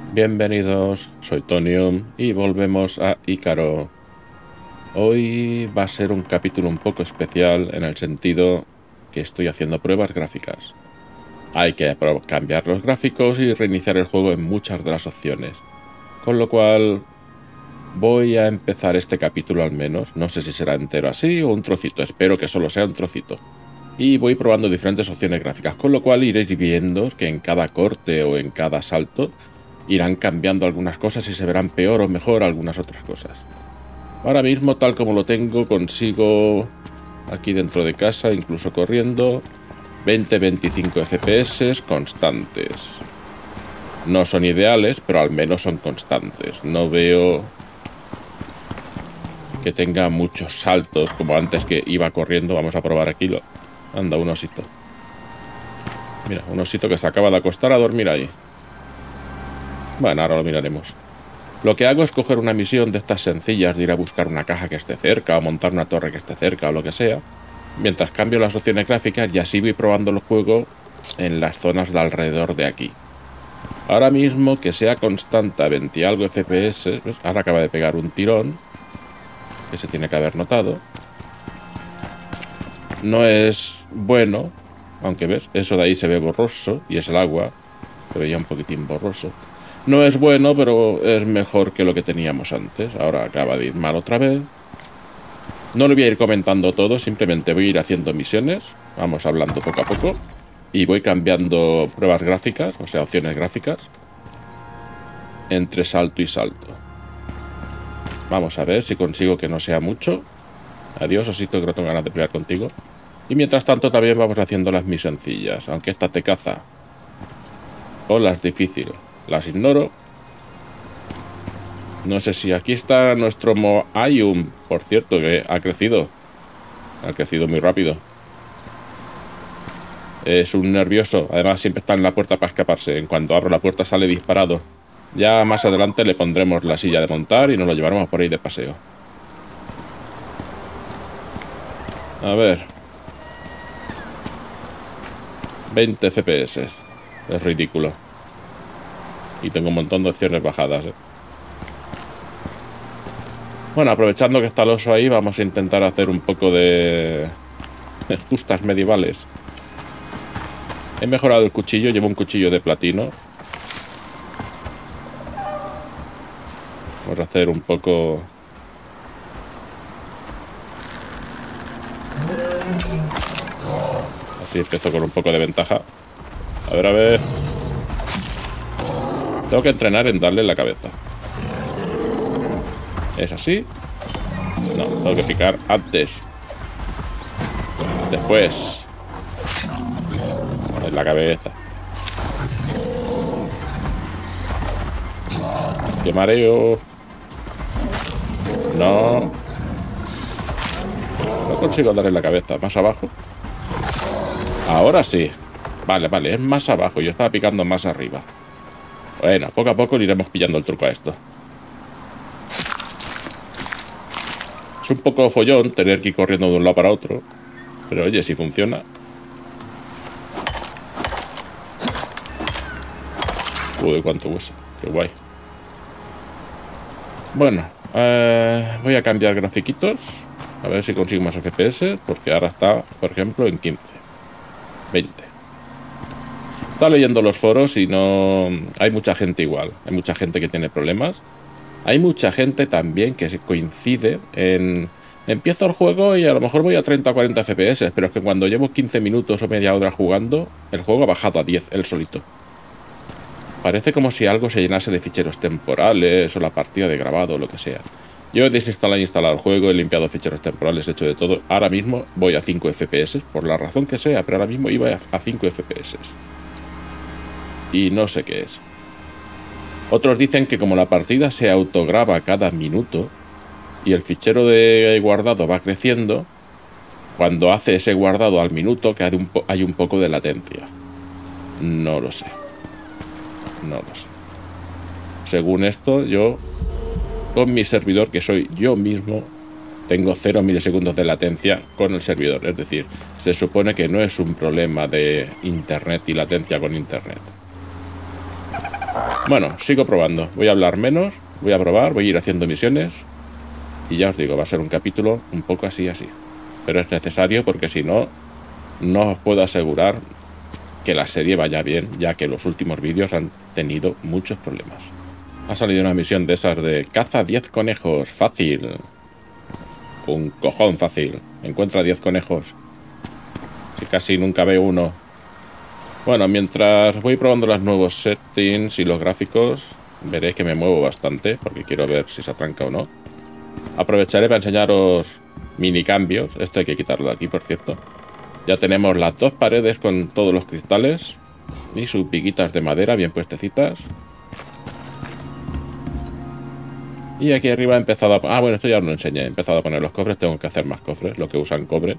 Bienvenidos, soy Tonium y volvemos a Ícaro. Hoy va a ser un capítulo un poco especial en el sentido que estoy haciendo pruebas gráficas. Hay que cambiar los gráficos y reiniciar el juego en muchas de las opciones. Con lo cual voy a empezar este capítulo al menos. No sé si será entero así o un trocito. Espero que solo sea un trocito. Y voy probando diferentes opciones gráficas, con lo cual iréis viendo que en cada corte o en cada salto irán cambiando algunas cosas y se verán peor o mejor algunas otras cosas. Ahora mismo, tal como lo tengo, consigo aquí dentro de casa, incluso corriendo, 20-25 FPS constantes. No son ideales, pero al menos son constantes. No veo que tenga muchos saltos, como antes que iba corriendo. Vamos a probar aquí. Anda, un osito. Mira, un osito que se acaba de acostar a dormir ahí. Bueno, ahora lo miraremos. Lo que hago es coger una misión de estas sencillas, de ir a buscar una caja que esté cerca, o montar una torre que esté cerca, o lo que sea, mientras cambio las opciones gráficas y así voy probando el juego en las zonas de alrededor de aquí. Ahora mismo que sea constante a 20 y algo FPS, ¿ves? Ahora acaba de pegar un tirón, que se tiene que haber notado. No es bueno, aunque ves, eso de ahí se ve borroso, y es el agua, se veía un poquitín borroso. No es bueno, pero es mejor que lo que teníamos antes. Ahora acaba de ir mal otra vez. No lo voy a ir comentando todo, simplemente voy a ir haciendo misiones. Vamos hablando poco a poco. Y voy cambiando pruebas gráficas, o sea, opciones gráficas, entre salto y salto. Vamos a ver si consigo que no sea mucho. Adiós, osito, que no tengo ganas de pelear contigo. Y mientras tanto también vamos haciendo las misioncillas, aunque esta te caza. O las difíciles. Las ignoro. No sé si aquí está nuestro Moayum, por cierto, que ha crecido. Ha crecido muy rápido. Es un nervioso. Además, siempre está en la puerta para escaparse. En cuanto abro la puerta sale disparado. Ya más adelante le pondremos la silla de montar y nos lo llevaremos por ahí de paseo. A ver. 20 FPS. Es ridículo. Y tengo un montón de opciones bajadas, ¿eh? Bueno, aprovechando que está el oso ahí, vamos a intentar hacer un poco de justas medievales. He mejorado el cuchillo, llevo un cuchillo de platino. Vamos a hacer un poco... Así empiezo con un poco de ventaja. A ver, a ver... Tengo que entrenar en darle en la cabeza. ¿Es así? No, tengo que picar antes. Después. En la cabeza. ¡Qué mareo! No. No consigo darle en la cabeza. ¿Más abajo? Ahora sí. Vale, vale, es más abajo. Yo estaba picando más arriba. Bueno, poco a poco le iremos pillando el truco a esto. Es un poco follón tener que ir corriendo de un lado para otro. Pero oye, si funciona. Uy, cuánto hueso. Qué guay. Bueno, voy a cambiar grafiquitos. A ver si consigo más FPS. Porque ahora está, por ejemplo, en 15. 20. Está leyendo los foros y no... Hay mucha gente igual. Hay mucha gente que tiene problemas. Hay mucha gente también que se coincide en... Empiezo el juego y a lo mejor voy a 30 o 40 FPS, pero es que cuando llevo 15 minutos o media hora jugando, el juego ha bajado a 10, él solito. Parece como si algo se llenase de ficheros temporales o la partida de grabado o lo que sea. Yo he desinstalado e instalado el juego, he limpiado ficheros temporales, he hecho de todo. Ahora mismo voy a 5 FPS, por la razón que sea, pero ahora mismo iba a 5 FPS. Y no sé qué es. Otros dicen que como la partida se autograba cada minuto y el fichero de guardado va creciendo, cuando hace ese guardado al minuto que hay un poco de latencia. No lo sé. No lo sé. Según esto, yo, con mi servidor, que soy yo mismo, tengo 0 milisegundos de latencia con el servidor. Es decir, se supone que no es un problema de internet y latencia con internet. Bueno, sigo probando. Voy a hablar menos, voy a probar, voy a ir haciendo misiones. Y ya os digo, va a ser un capítulo un poco así. Pero es necesario porque si no, no os puedo asegurar que la serie vaya bien, ya que los últimos vídeos han tenido muchos problemas. Ha salido una misión de esas de caza 10 conejos, fácil. Un cojón fácil. Encuentra 10 conejos. Si casi nunca veo uno. Bueno, mientras voy probando los nuevos settings y los gráficos, veréis que me muevo bastante, porque quiero ver si se atranca o no. Aprovecharé para enseñaros mini cambios. Esto hay que quitarlo de aquí, por cierto. Ya tenemos las dos paredes con todos los cristales y sus piquitas de madera bien puestecitas. Y aquí arriba he empezado a... Ah, bueno, esto ya os lo enseñé. He empezado a poner los cofres. Tengo que hacer más cofres, lo que usan cobre.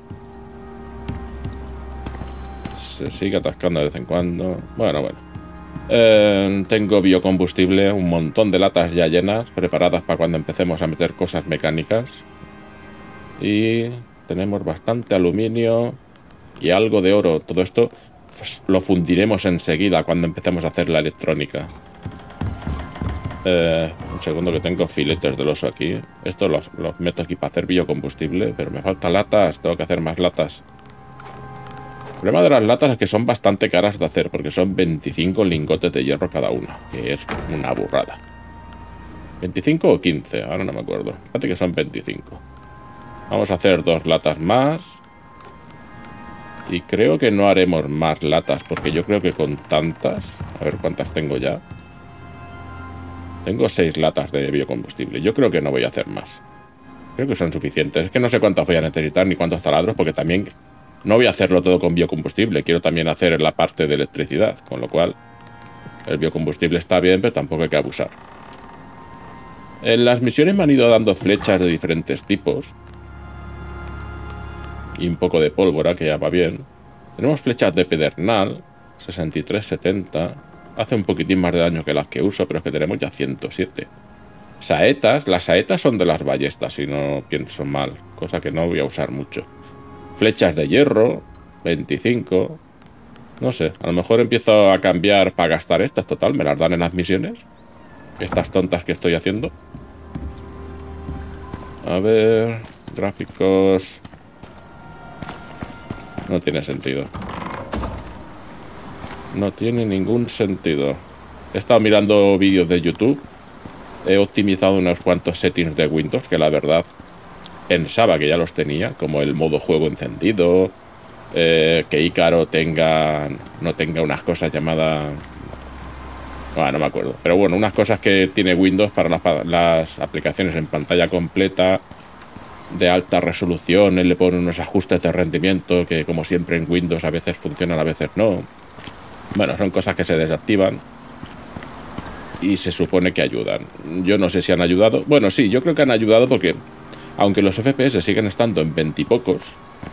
Se sigue atascando de vez en cuando. Bueno. Tengo biocombustible, un montón de latas ya llenas, preparadas para cuando empecemos a meter cosas mecánicas. Y tenemos bastante aluminio y algo de oro. Todo esto pues, lo fundiremos enseguida cuando empecemos a hacer la electrónica. Un segundo, que tengo filetes del oso aquí. Esto los meto aquí para hacer biocombustible, pero me faltan latas, tengo que hacer más latas. El problema de las latas es que son bastante caras de hacer, porque son 25 lingotes de hierro cada una, que es una burrada. 25 o 15, ahora no me acuerdo. Fíjate que son 25. Vamos a hacer 2 latas más. Y creo que no haremos más latas, porque yo creo que con tantas... A ver cuántas tengo ya. Tengo 6 latas de biocombustible. Yo creo que no voy a hacer más. Creo que son suficientes. Es que no sé cuántas voy a necesitar ni cuántos taladros, porque también no voy a hacerlo todo con biocombustible. Quiero también hacer la parte de electricidad, con lo cual el biocombustible está bien, pero tampoco hay que abusar. En las misiones me han ido dando flechas de diferentes tipos. Y un poco de pólvora, que ya va bien. Tenemos flechas de pedernal, 63-70. Hace un poquitín más de daño que las que uso, pero es que tenemos ya 107. Saetas, las saetas son de las ballestas, si no pienso mal, cosa que no voy a usar mucho. Flechas de hierro, 25. No sé, a lo mejor empiezo a cambiar para gastar estas, total, me las dan en las misiones. Estas tontas que estoy haciendo. A ver, gráficos... No tiene sentido. No tiene ningún sentido. He estado mirando vídeos de YouTube. He optimizado unos cuantos settings de Windows que la verdad pensaba que ya los tenía, como el modo juego encendido, que Ícaro no tenga unas cosas llamadas... Bueno, no me acuerdo. Pero bueno, unas cosas que tiene Windows para las aplicaciones en pantalla completa, de alta resolución. Él le pone unos ajustes de rendimiento que, como siempre en Windows, a veces funcionan, a veces no. Bueno, son cosas que se desactivan y se supone que ayudan. Yo no sé si han ayudado. Bueno, sí, yo creo que han ayudado porque, aunque los FPS siguen estando en 20 y pocos,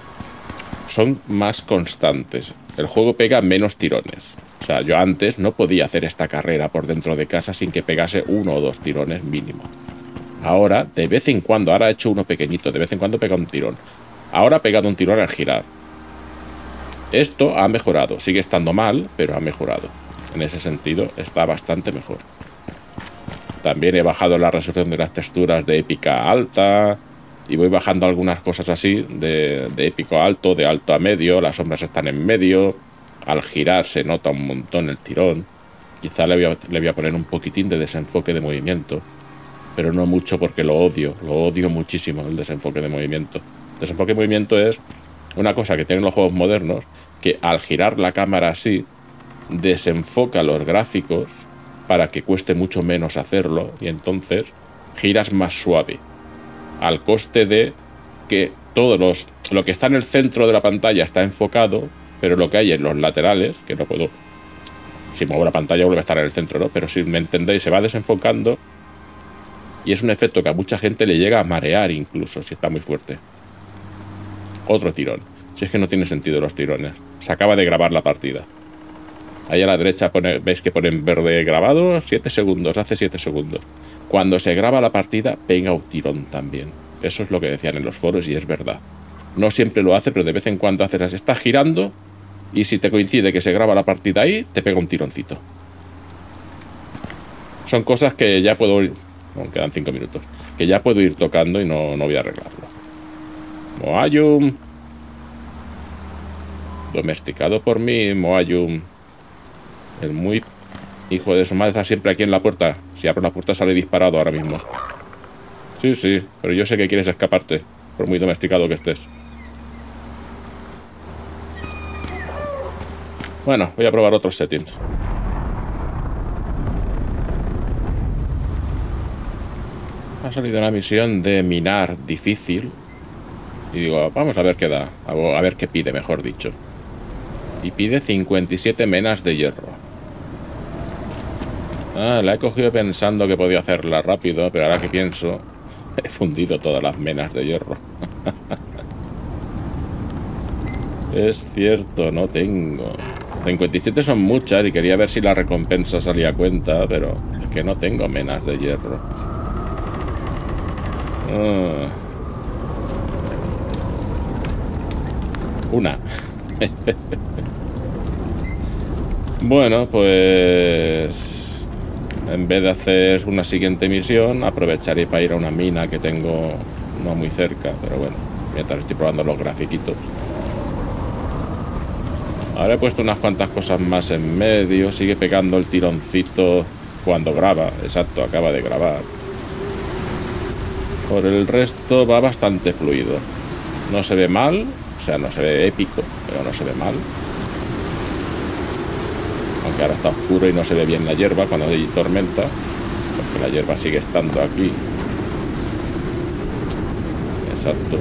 son más constantes. El juego pega menos tirones. O sea, yo antes no podía hacer esta carrera por dentro de casa sin que pegase 1 o 2 tirones mínimo. Ahora, de vez en cuando, ahora he hecho uno pequeñito, de vez en cuando pega un tirón. Ahora ha pegado un tirón al girar. Esto ha mejorado, sigue estando mal, pero ha mejorado. En ese sentido, está bastante mejor. También he bajado la resolución de las texturas de épica alta. Y voy bajando algunas cosas así, de épico a alto, de alto a medio. Las sombras están en medio. Al girar se nota un montón el tirón. Quizá le voy a poner un poquitín de desenfoque de movimiento. Pero no mucho, porque lo odio muchísimo, el desenfoque de movimiento. Desenfoque de movimiento es una cosa que tienen los juegos modernos, que al girar la cámara así, desenfoca los gráficos para que cueste mucho menos hacerlo, y entonces giras más suave, al coste de que lo que está en el centro de la pantalla está enfocado, pero lo que hay en los laterales, que no puedo... Si muevo la pantalla vuelve a estar en el centro, ¿no? Pero si me entendéis, se va desenfocando. Y es un efecto que a mucha gente le llega a marear incluso, si está muy fuerte. Otro tirón. Si es que no tiene sentido los tirones. Se acaba de grabar la partida. Ahí a la derecha veis que pone en verde grabado 7 segundos, hace 7 segundos. Cuando se graba la partida, pega un tirón también. Eso es lo que decían en los foros y es verdad. No siempre lo hace, pero de vez en cuando haces así. Estás girando y si te coincide que se graba la partida ahí, te pega un tironcito. Son cosas que ya puedo ir... Bueno, quedan 5 minutos. Que ya puedo ir tocando y no voy a arreglarlo. Moayum. Domesticado por mí, Moayum. El muy hijo de su madre está siempre aquí en la puerta. Si abro la puerta sale disparado ahora mismo. Sí, sí, pero yo sé que quieres escaparte, por muy domesticado que estés. Bueno, voy a probar otros settings. Ha salido una misión de minar difícil. Y digo, vamos a ver qué da. A ver qué pide, mejor dicho. Y pide 57 menas de hierro. Ah, la he cogido pensando que podía hacerla rápido, pero ahora que pienso, he fundido todas las menas de hierro. Es cierto, no tengo. 57 son muchas y quería ver si la recompensa salía a cuenta, pero es que no tengo menas de hierro. Una. Bueno, pues en vez de hacer una siguiente misión, aprovecharé para ir a una mina que tengo no muy cerca, pero bueno, mientras estoy probando los grafiquitos. Ahora he puesto unas cuantas cosas más en medio. Sigue pegando el tironcito cuando graba. Exacto, acaba de grabar. Por el resto va bastante fluido. No se ve mal. O sea, no se ve épico, pero no se ve mal. Aunque ahora está oscuro y no se ve bien la hierba cuando hay tormenta. Porque la hierba sigue estando aquí. Exacto.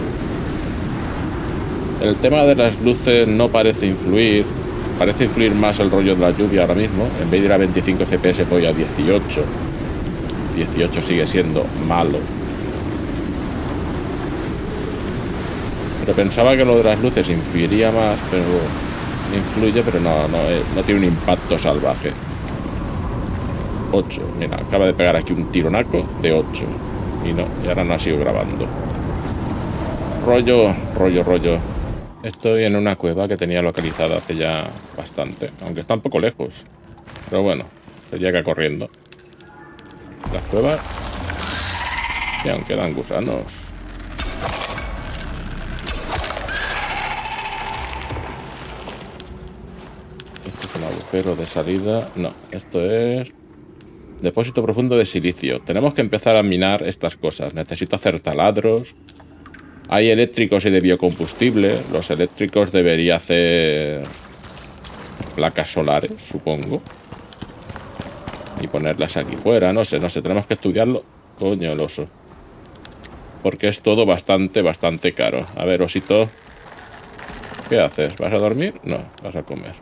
El tema de las luces no parece influir. Parece influir más el rollo de la lluvia ahora mismo. En vez de ir a 25 FPS voy a 18. 18 sigue siendo malo. Pero pensaba que lo de las luces influiría más, pero influye, pero no tiene un impacto salvaje. 8. Mira, acaba de pegar aquí un tironaco de 8. Y ahora no ha sido grabando. Rollo. Estoy en una cueva que tenía localizada hace ya bastante, aunque está un poco lejos. Pero bueno, se llega corriendo. Las cuevas... Y aún quedan gusanos. Esto es un agujero de salida. No, esto es... Depósito profundo de silicio. Tenemos que empezar a minar estas cosas. Necesito hacer taladros. Hay eléctricos y de biocombustible. Los eléctricos debería hacer placas solares, supongo. Y ponerlas aquí fuera. No sé. Tenemos que estudiarlo. Coño, el oso. Porque es todo bastante caro. A ver, osito. ¿Qué haces? ¿Vas a dormir? No, vas a comer.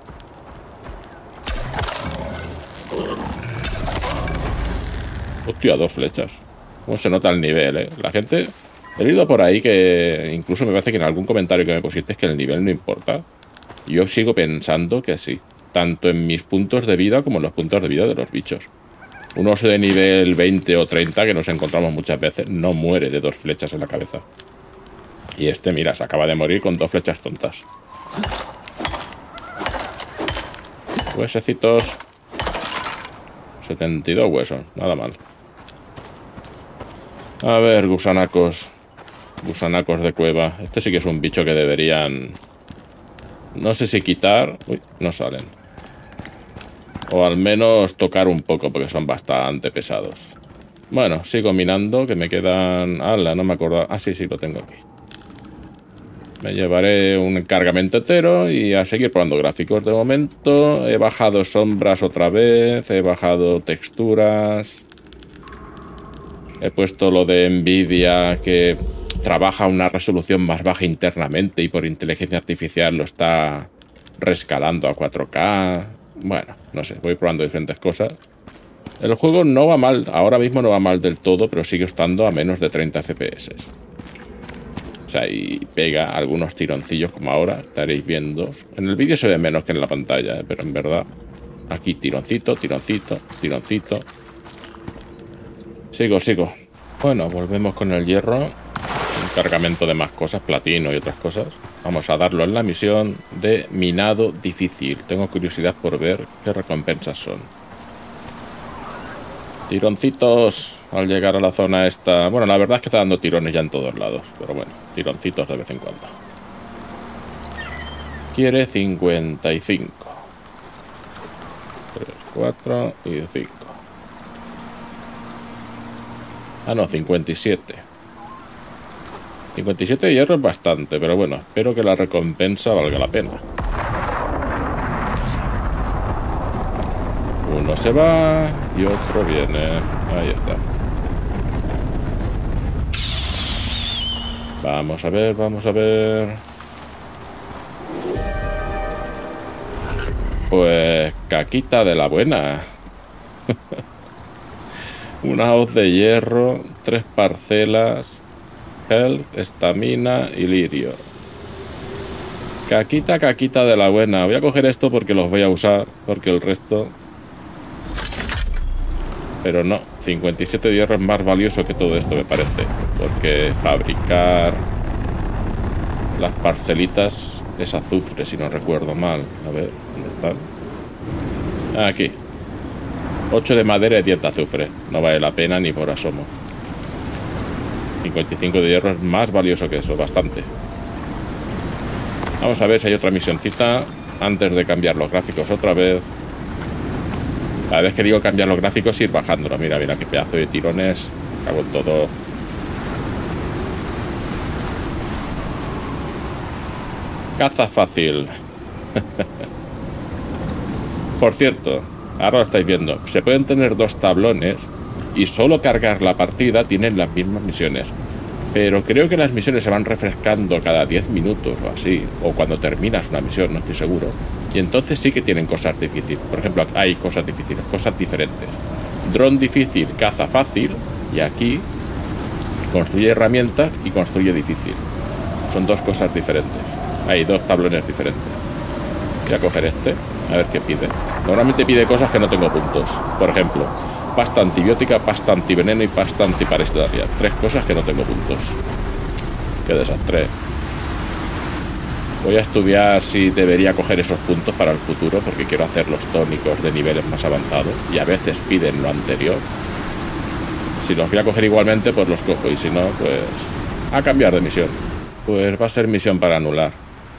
Hostia, 2 flechas. ¿Cómo se nota el nivel, eh? La gente... He leído por ahí que incluso me parece que en algún comentario que me pusiste es que el nivel no importa. Y yo sigo pensando que sí. Tanto en mis puntos de vida como en los puntos de vida de los bichos. Un oso de nivel 20 o 30 que nos encontramos muchas veces no muere de 2 flechas en la cabeza. Y este, mira, se acaba de morir con 2 flechas tontas. Huesecitos. 72 huesos, nada mal. A ver, gusanacos. Gusanacos de cueva. Este sí que es un bicho que deberían... No sé si quitar... Uy, no salen. O al menos tocar un poco, porque son bastante pesados. Bueno, sigo minando, que me quedan... ¡Hala! No me acuerdo... Ah, sí, lo tengo aquí. Me llevaré un cargamento entero y a seguir probando gráficos. De momento he bajado sombras otra vez, he bajado texturas... He puesto lo de Nvidia, que trabaja a una resolución más baja internamente y por inteligencia artificial lo está rescalando a 4K. Bueno, no sé, voy probando diferentes cosas. El juego no va mal, ahora mismo no va mal del todo, pero sigue estando a menos de 30 FPS. O sea, y pega algunos tironcillos como ahora, estaréis viendo. En el vídeo se ve menos que en la pantalla, pero en verdad, aquí tironcito, tironcito, tironcito. Sigo. Bueno, volvemos con el hierro. Un cargamento de más cosas, platino y otras cosas. Vamos a darlo en la misión de minado difícil. Tengo curiosidad por ver qué recompensas son. Tironcitos al llegar a la zona esta. Bueno, la verdad es que está dando tirones ya en todos lados. Pero bueno, tironcitos de vez en cuando. Quiere 55. 3, 4 y 5. Ah, no, 57. 57 de hierro es bastante, pero bueno, espero que la recompensa valga la pena. Uno se va y otro viene. Ahí está. Vamos a ver, vamos a ver. Pues caquita de la buena. Una hoz de hierro, 3 parcelas, health, estamina y lirio. Caquita, caquita de la buena. Voy a coger esto porque los voy a usar, porque el resto... Pero no, 57 de hierro es más valioso que todo esto, me parece. Porque fabricar las parcelitas es azufre, si no recuerdo mal. A ver, ¿dónde están? Aquí. 8 de madera y 10 de azufre. No vale la pena ni por asomo. 55 de hierro es más valioso que eso, bastante. Vamos a ver si hay otra misioncita antes de cambiar los gráficos otra vez. Cada vez que digo cambiar los gráficos, ir bajándolo. Mira, mira qué pedazo de tirones. Cago en todo. Caza fácil. Por cierto, ahora lo estáis viendo. Se pueden tener 2 tablones y solo cargar la partida tienen las mismas misiones. Pero creo que las misiones se van refrescando cada 10 minutos o así. O cuando terminas una misión, no estoy seguro. Y entonces sí que tienen cosas difíciles. Por ejemplo, hay cosas difíciles, cosas diferentes. Dron difícil, caza fácil. Y aquí construye herramientas y construye difícil. Son 2 cosas diferentes. Hay 2 tablones diferentes. Voy a coger este, a ver qué pide. Normalmente pide cosas que no tengo puntos. Por ejemplo, pasta antibiótica, pasta antiveneno y pasta antiparasitaria. 3 cosas que no tengo puntos. Qué desastre. Voy a estudiar si debería coger esos puntos para el futuro, porque quiero hacer los tónicos de niveles más avanzados. Y a veces piden lo anterior. Si los voy a coger igualmente, pues los cojo. Y si no, pues a cambiar de misión. Pues va a ser misión para anular.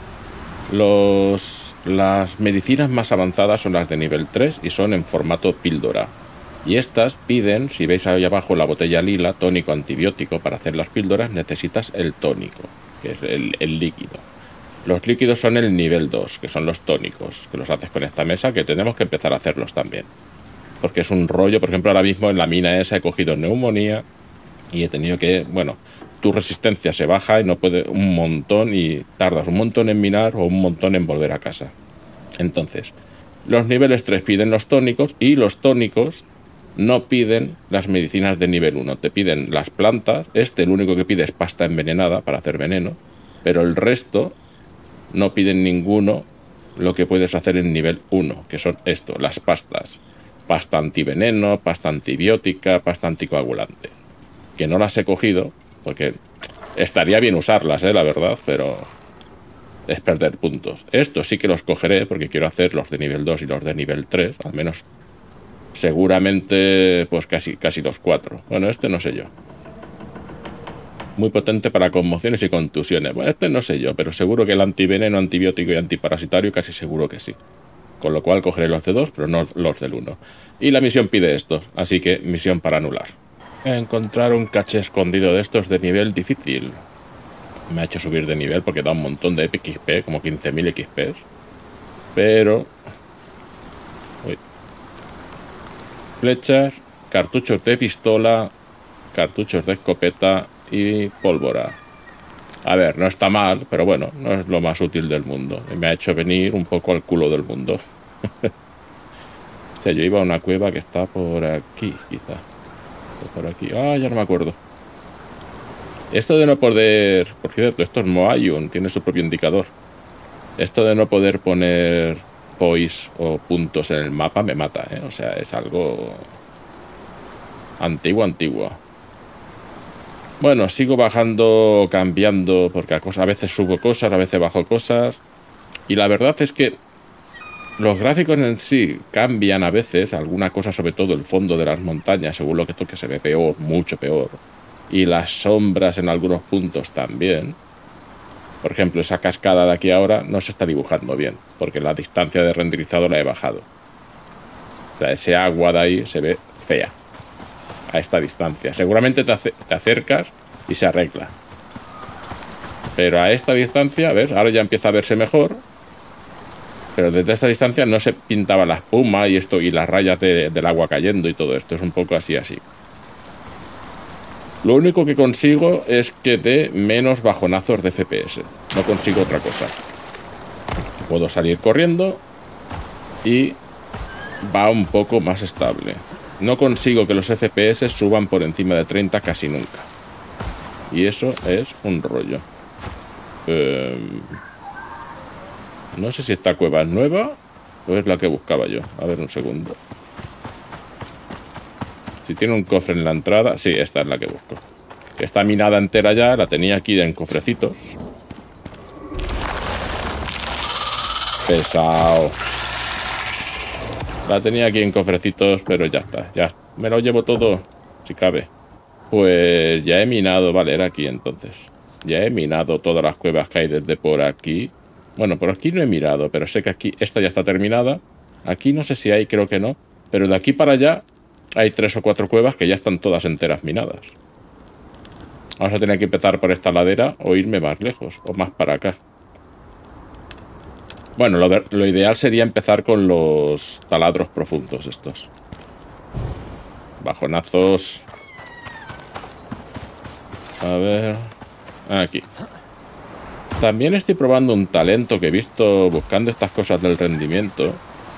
Las medicinas más avanzadas son las de nivel 3 y son en formato píldora. Y estas piden, si veis ahí abajo la botella lila, tónico antibiótico. Para hacer las píldoras necesitas el tónico, que es el líquido. Los líquidos son el nivel 2, que son los tónicos, que los haces con esta mesa, que tenemos que empezar a hacerlos también. Porque es un rollo. Por ejemplo, ahora mismo en la mina esa he cogido neumonía y he tenido que, bueno, tu resistencia se baja y no puede un montón y tardas un montón en minar o un montón en volver a casa. Entonces, los niveles 3 piden los tónicos y los tónicos no piden las medicinas de nivel 1. Te piden las plantas. El único que pide es pasta envenenada para hacer veneno. Pero el resto no piden ninguno lo que puedes hacer en nivel 1, que son esto, las pastas. Pasta antiveneno, pasta antibiótica, pasta anticoagulante. Que no las he cogido, porque estaría bien usarlas, la verdad, pero es perder puntos. Estos sí que los cogeré, porque quiero hacer los de nivel 2 y los de nivel 3, al menos. Seguramente, pues casi los 4. Bueno, este no sé yo. Muy potente para conmociones y contusiones. Bueno, este no sé yo, pero seguro que el antiveneno, antibiótico y antiparasitario casi seguro que sí. Con lo cual cogeré los de 2, pero no los del 1. Y la misión pide esto, así que misión para anular. Encontrar un caché escondido de estos de nivel difícil. Me ha hecho subir de nivel porque da un montón de XP, como 15.000 XP. Pero... uy. Flechas, cartuchos de pistola, cartuchos de escopeta y pólvora. A ver, no está mal, pero bueno, no es lo más útil del mundo. Me ha hecho venir un poco al culo del mundo. O sea, yo iba a una cueva que está por aquí, quizá. Por aquí. Ah, ya no me acuerdo. Esto de no poder... Por cierto, esto es Moayun, tiene su propio indicador. Esto de no poder poner pois o puntos en el mapa me mata, ¿eh? O sea, es algo... antiguo. Bueno, sigo bajando, cambiando, porque a veces subo cosas, a veces bajo cosas. Y la verdad es que Los gráficos en sí cambian a veces, alguna cosa, sobre todo el fondo de las montañas, según lo que toque, se ve peor, mucho peor. Y las sombras en algunos puntos también. Por ejemplo, esa cascada de aquí ahora no se está dibujando bien, porque la distancia de renderizado la he bajado. O sea, ese agua de ahí se ve fea a esta distancia. Seguramente te acercas y se arregla. Pero a esta distancia, ¿ves? Ahora ya empieza a verse mejor. Pero desde esta distancia no se pintaba la espuma y esto y las rayas del agua cayendo y todo esto. Es un poco así. Lo único que consigo es que dé menos bajonazos de FPS. No consigo otra cosa. Puedo salir corriendo y va un poco más estable. No consigo que los FPS suban por encima de 30 casi nunca. Y eso es un rollo. No sé si esta cueva es nueva o es la que buscaba yo. A ver, un segundo. Si tiene un cofre en la entrada... Sí, esta es la que busco. Está minada entera ya. La tenía aquí en cofrecitos. Pesado. La tenía aquí en cofrecitos, pero ya está. Ya me lo llevo todo, si cabe. Pues ya he minado... Vale, era aquí entonces. Ya he minado todas las cuevas que hay desde por aquí. Bueno, por aquí no he mirado, pero sé que aquí esta ya está terminada. Aquí no sé si hay, creo que no. Pero de aquí para allá hay 3 o 4 cuevas que ya están todas enteras minadas. Vamos a tener que empezar por esta ladera o irme más lejos, o más para acá. Bueno, lo ideal sería empezar con los taladros profundos estos. Bajonazos. A ver... Aquí. También estoy probando un talento que he visto buscando estas cosas del rendimiento.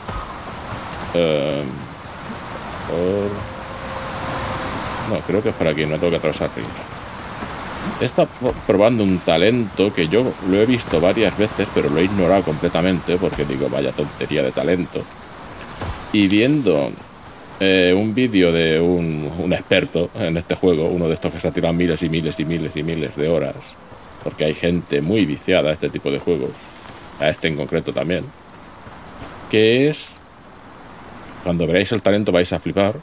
No, creo que es por aquí, no tengo que atravesar ríos. He estado probando un talento que yo lo he visto varias veces, pero lo he ignorado completamente porque digo, vaya tontería de talento. Y viendo un vídeo de un experto en este juego, uno de estos que se ha tirado miles y miles y miles y miles de horas, porque hay gente muy viciada a este tipo de juegos, a este en concreto también, que es, cuando veáis el talento vais a flipar,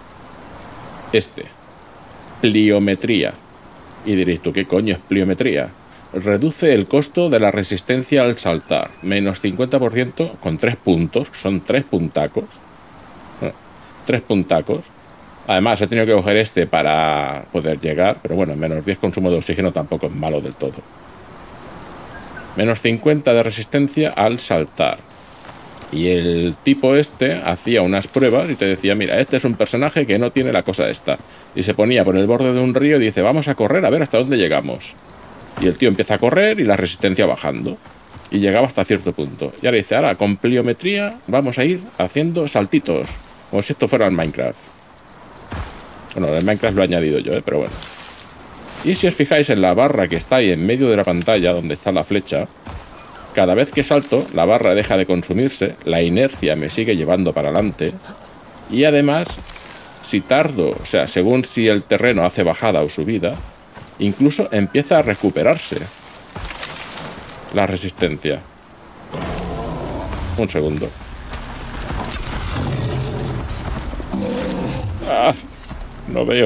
pliometría. Y diréis, ¿tú qué coño es pliometría? Reduce el costo de la resistencia al saltar, menos 50% con 3 puntos, son 3 puntacos. 3 puntacos. Además, he tenido que coger este para poder llegar, pero bueno, menos 10 consumo de oxígeno tampoco es malo del todo. Menos 50 de resistencia al saltar. Y el tipo hacía unas pruebas y te decía, mira, este es un personaje que no tiene la cosa esta. Y se ponía por el borde de un río y dice, vamos a correr a ver hasta dónde llegamos. Y el tío empieza a correr y la resistencia bajando. Y llegaba hasta cierto punto. Y ahora dice, ahora con pliometría vamos a ir haciendo saltitos. Como si esto fuera el Minecraft. Bueno, el Minecraft lo he añadido yo, pero bueno. Y si os fijáis en la barra que está ahí en medio de la pantalla, donde está la flecha, cada vez que salto, la barra deja de consumirse, la inercia me sigue llevando para adelante, y además, si tardo, o sea, según si el terreno hace bajada o subida, incluso empieza a recuperarse la resistencia. Un segundo. ¡Ah! No veo.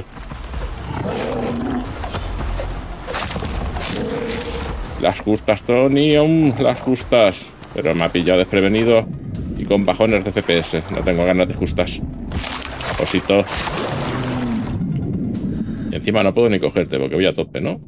Las justas, Tony, las justas. Pero me ha pillado desprevenido y con bajones de FPS. No tengo ganas de justas. Osito. Y encima no puedo ni cogerte porque voy a tope, ¿no?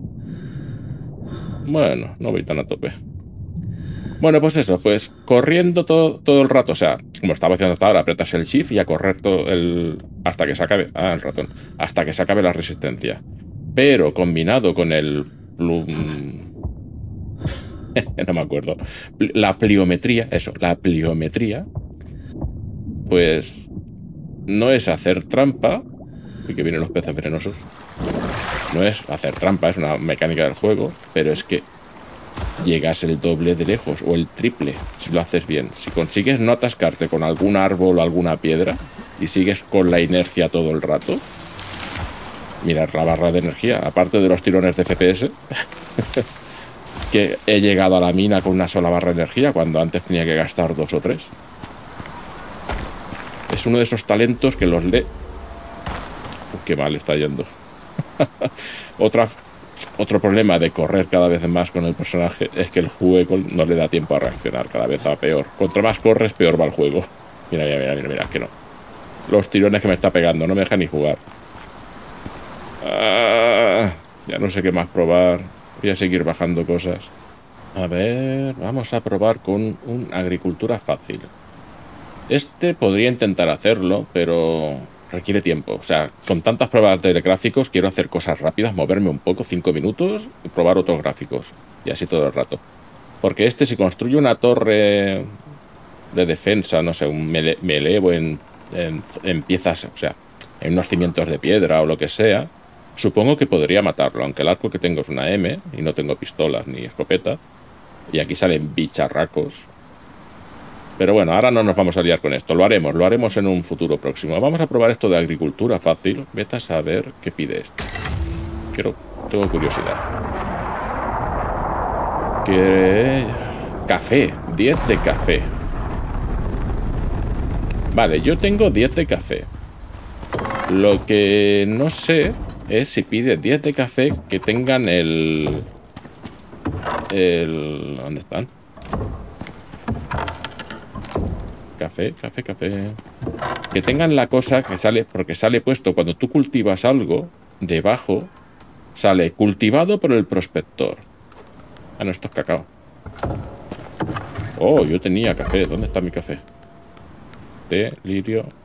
Bueno, no voy tan a tope. Bueno, pues eso, pues corriendo todo el rato. O sea, como estaba haciendo hasta ahora, apretas el shift y a correr todo hasta que se acabe. Ah, el ratón. Hasta que se acabe la resistencia. Pero combinado con el no me acuerdo. La pliometría, eso, la pliometría, pues no es hacer trampa. Y que vienen los peces venenosos. No es hacer trampa, es una mecánica del juego, pero es que llegas el doble de lejos o el triple si lo haces bien. Si consigues no atascarte con algún árbol o alguna piedra y sigues con la inercia todo el rato. Mirad la barra de energía, aparte de los tirones de FPS. que he llegado a la mina con una sola barra de energía cuando antes tenía que gastar 2 o 3. Es uno de esos talentos que los lee. Qué mal está yendo. Otro problema de correr cada vez más con el personaje es que el juego no le da tiempo a reaccionar, cada vez va peor. Cuanto más corres, peor va el juego. Mira, que no. Los tirones que me está pegando, no me deja ni jugar. Ya no sé qué más probar. Voy a seguir bajando cosas. A ver, vamos a probar con una agricultura fácil. Este podría intentar hacerlo, pero requiere tiempo. O sea, con tantas pruebas de gráficos quiero hacer cosas rápidas, moverme un poco, 5 minutos, y probar otros gráficos. Y así todo el rato. Porque este, si construye una torre de defensa, no sé, me elevo en piezas, o sea, en unos cimientos de piedra o lo que sea, supongo que podría matarlo, aunque el arco que tengo es una M y no tengo pistolas ni escopeta. Y aquí salen bicharracos. Pero bueno, ahora no nos vamos a liar con esto. Lo haremos en un futuro próximo. Vamos a probar esto de agricultura fácil. Vete a saber qué pide esto. Tengo curiosidad. Café. 10 de café. Vale, yo tengo 10 de café. Lo que no sé es si pide 10 de café que tengan ¿dónde están? Café. Que tengan la cosa que sale, porque sale puesto cuando tú cultivas algo, debajo sale cultivado por el prospector. Ah, no, esto es cacao. Oh, yo tenía café. ¿Dónde está mi café? Lirio.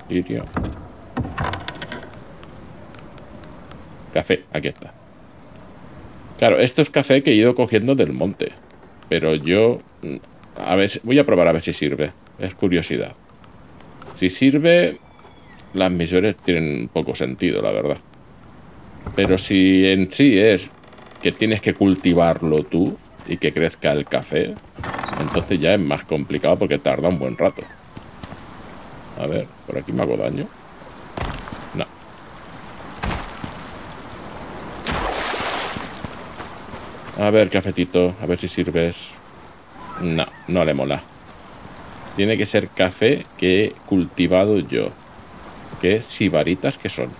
Café, aquí está. Claro, esto es café que he ido cogiendo del monte. Pero yo... A ver, voy a probar a ver si sirve. Es curiosidad. Si sirve, las misiones tienen poco sentido, la verdad. Pero si en sí es que tienes que cultivarlo tú y que crezca el café, entonces ya es más complicado porque tarda un buen rato. A ver, ¿por aquí me hago daño? No. A ver, cafetito, a ver si sirves. No, no le mola. Tiene que ser café que he cultivado yo. ¿Qué sibaritas que son?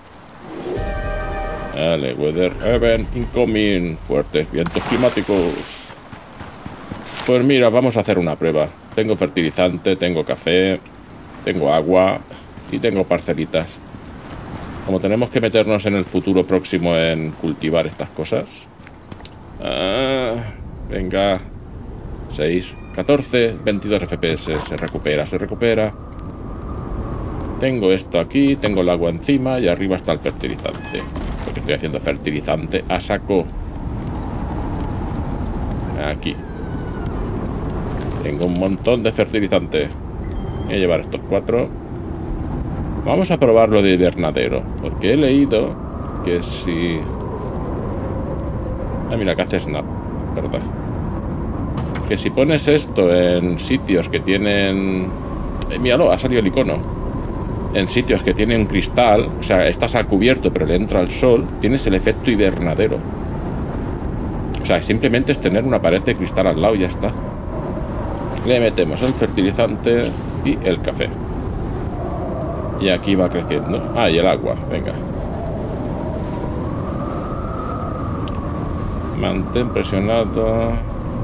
Vale, weather event incoming. Fuertes vientos climáticos. Pues mira, vamos a hacer una prueba. Tengo fertilizante, tengo café, tengo agua y tengo parcelitas. Como tenemos que meternos en el futuro próximo en cultivar estas cosas. Venga. 6, 14, 22 FPS. Se recupera. Tengo esto aquí, tengo el agua encima y arriba está el fertilizante. Porque estoy haciendo fertilizante a saco. Aquí. Tengo un montón de fertilizante. Voy a llevar estos 4. Vamos a probar lo de invernadero. Porque he leído que si... Ah, mira, que hace snap. ¿Verdad? Que si pones esto en sitios que tienen... míralo, ha salido el icono. En sitios que tienen cristal, o sea, estás a cubierto pero le entra el sol, tienes el efecto invernadero. O sea, simplemente es tener una pared de cristal al lado y ya está. Le metemos el fertilizante y el café. Y aquí va creciendo. Ah, y el agua, venga. Mantén presionado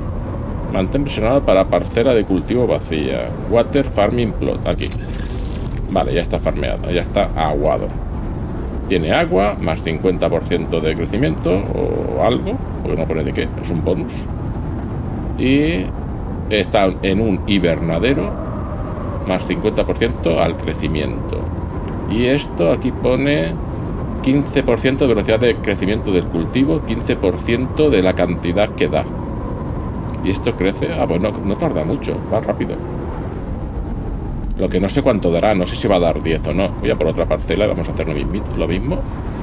para parcela de cultivo vacía. Water farming plot, aquí. Vale, ya está farmeado, ya está aguado. Tiene agua, más 50% de crecimiento o algo, porque no pone de qué, es un bonus. Y está en un hibernadero, más 50% al crecimiento. Y esto aquí pone 15% de velocidad de crecimiento del cultivo, 15% de la cantidad que da. Y esto crece, bueno, no tarda mucho, va rápido. Lo que no sé cuánto dará, no sé si va a dar 10 o no. Voy a por otra parcela y vamos a hacer lo mismo.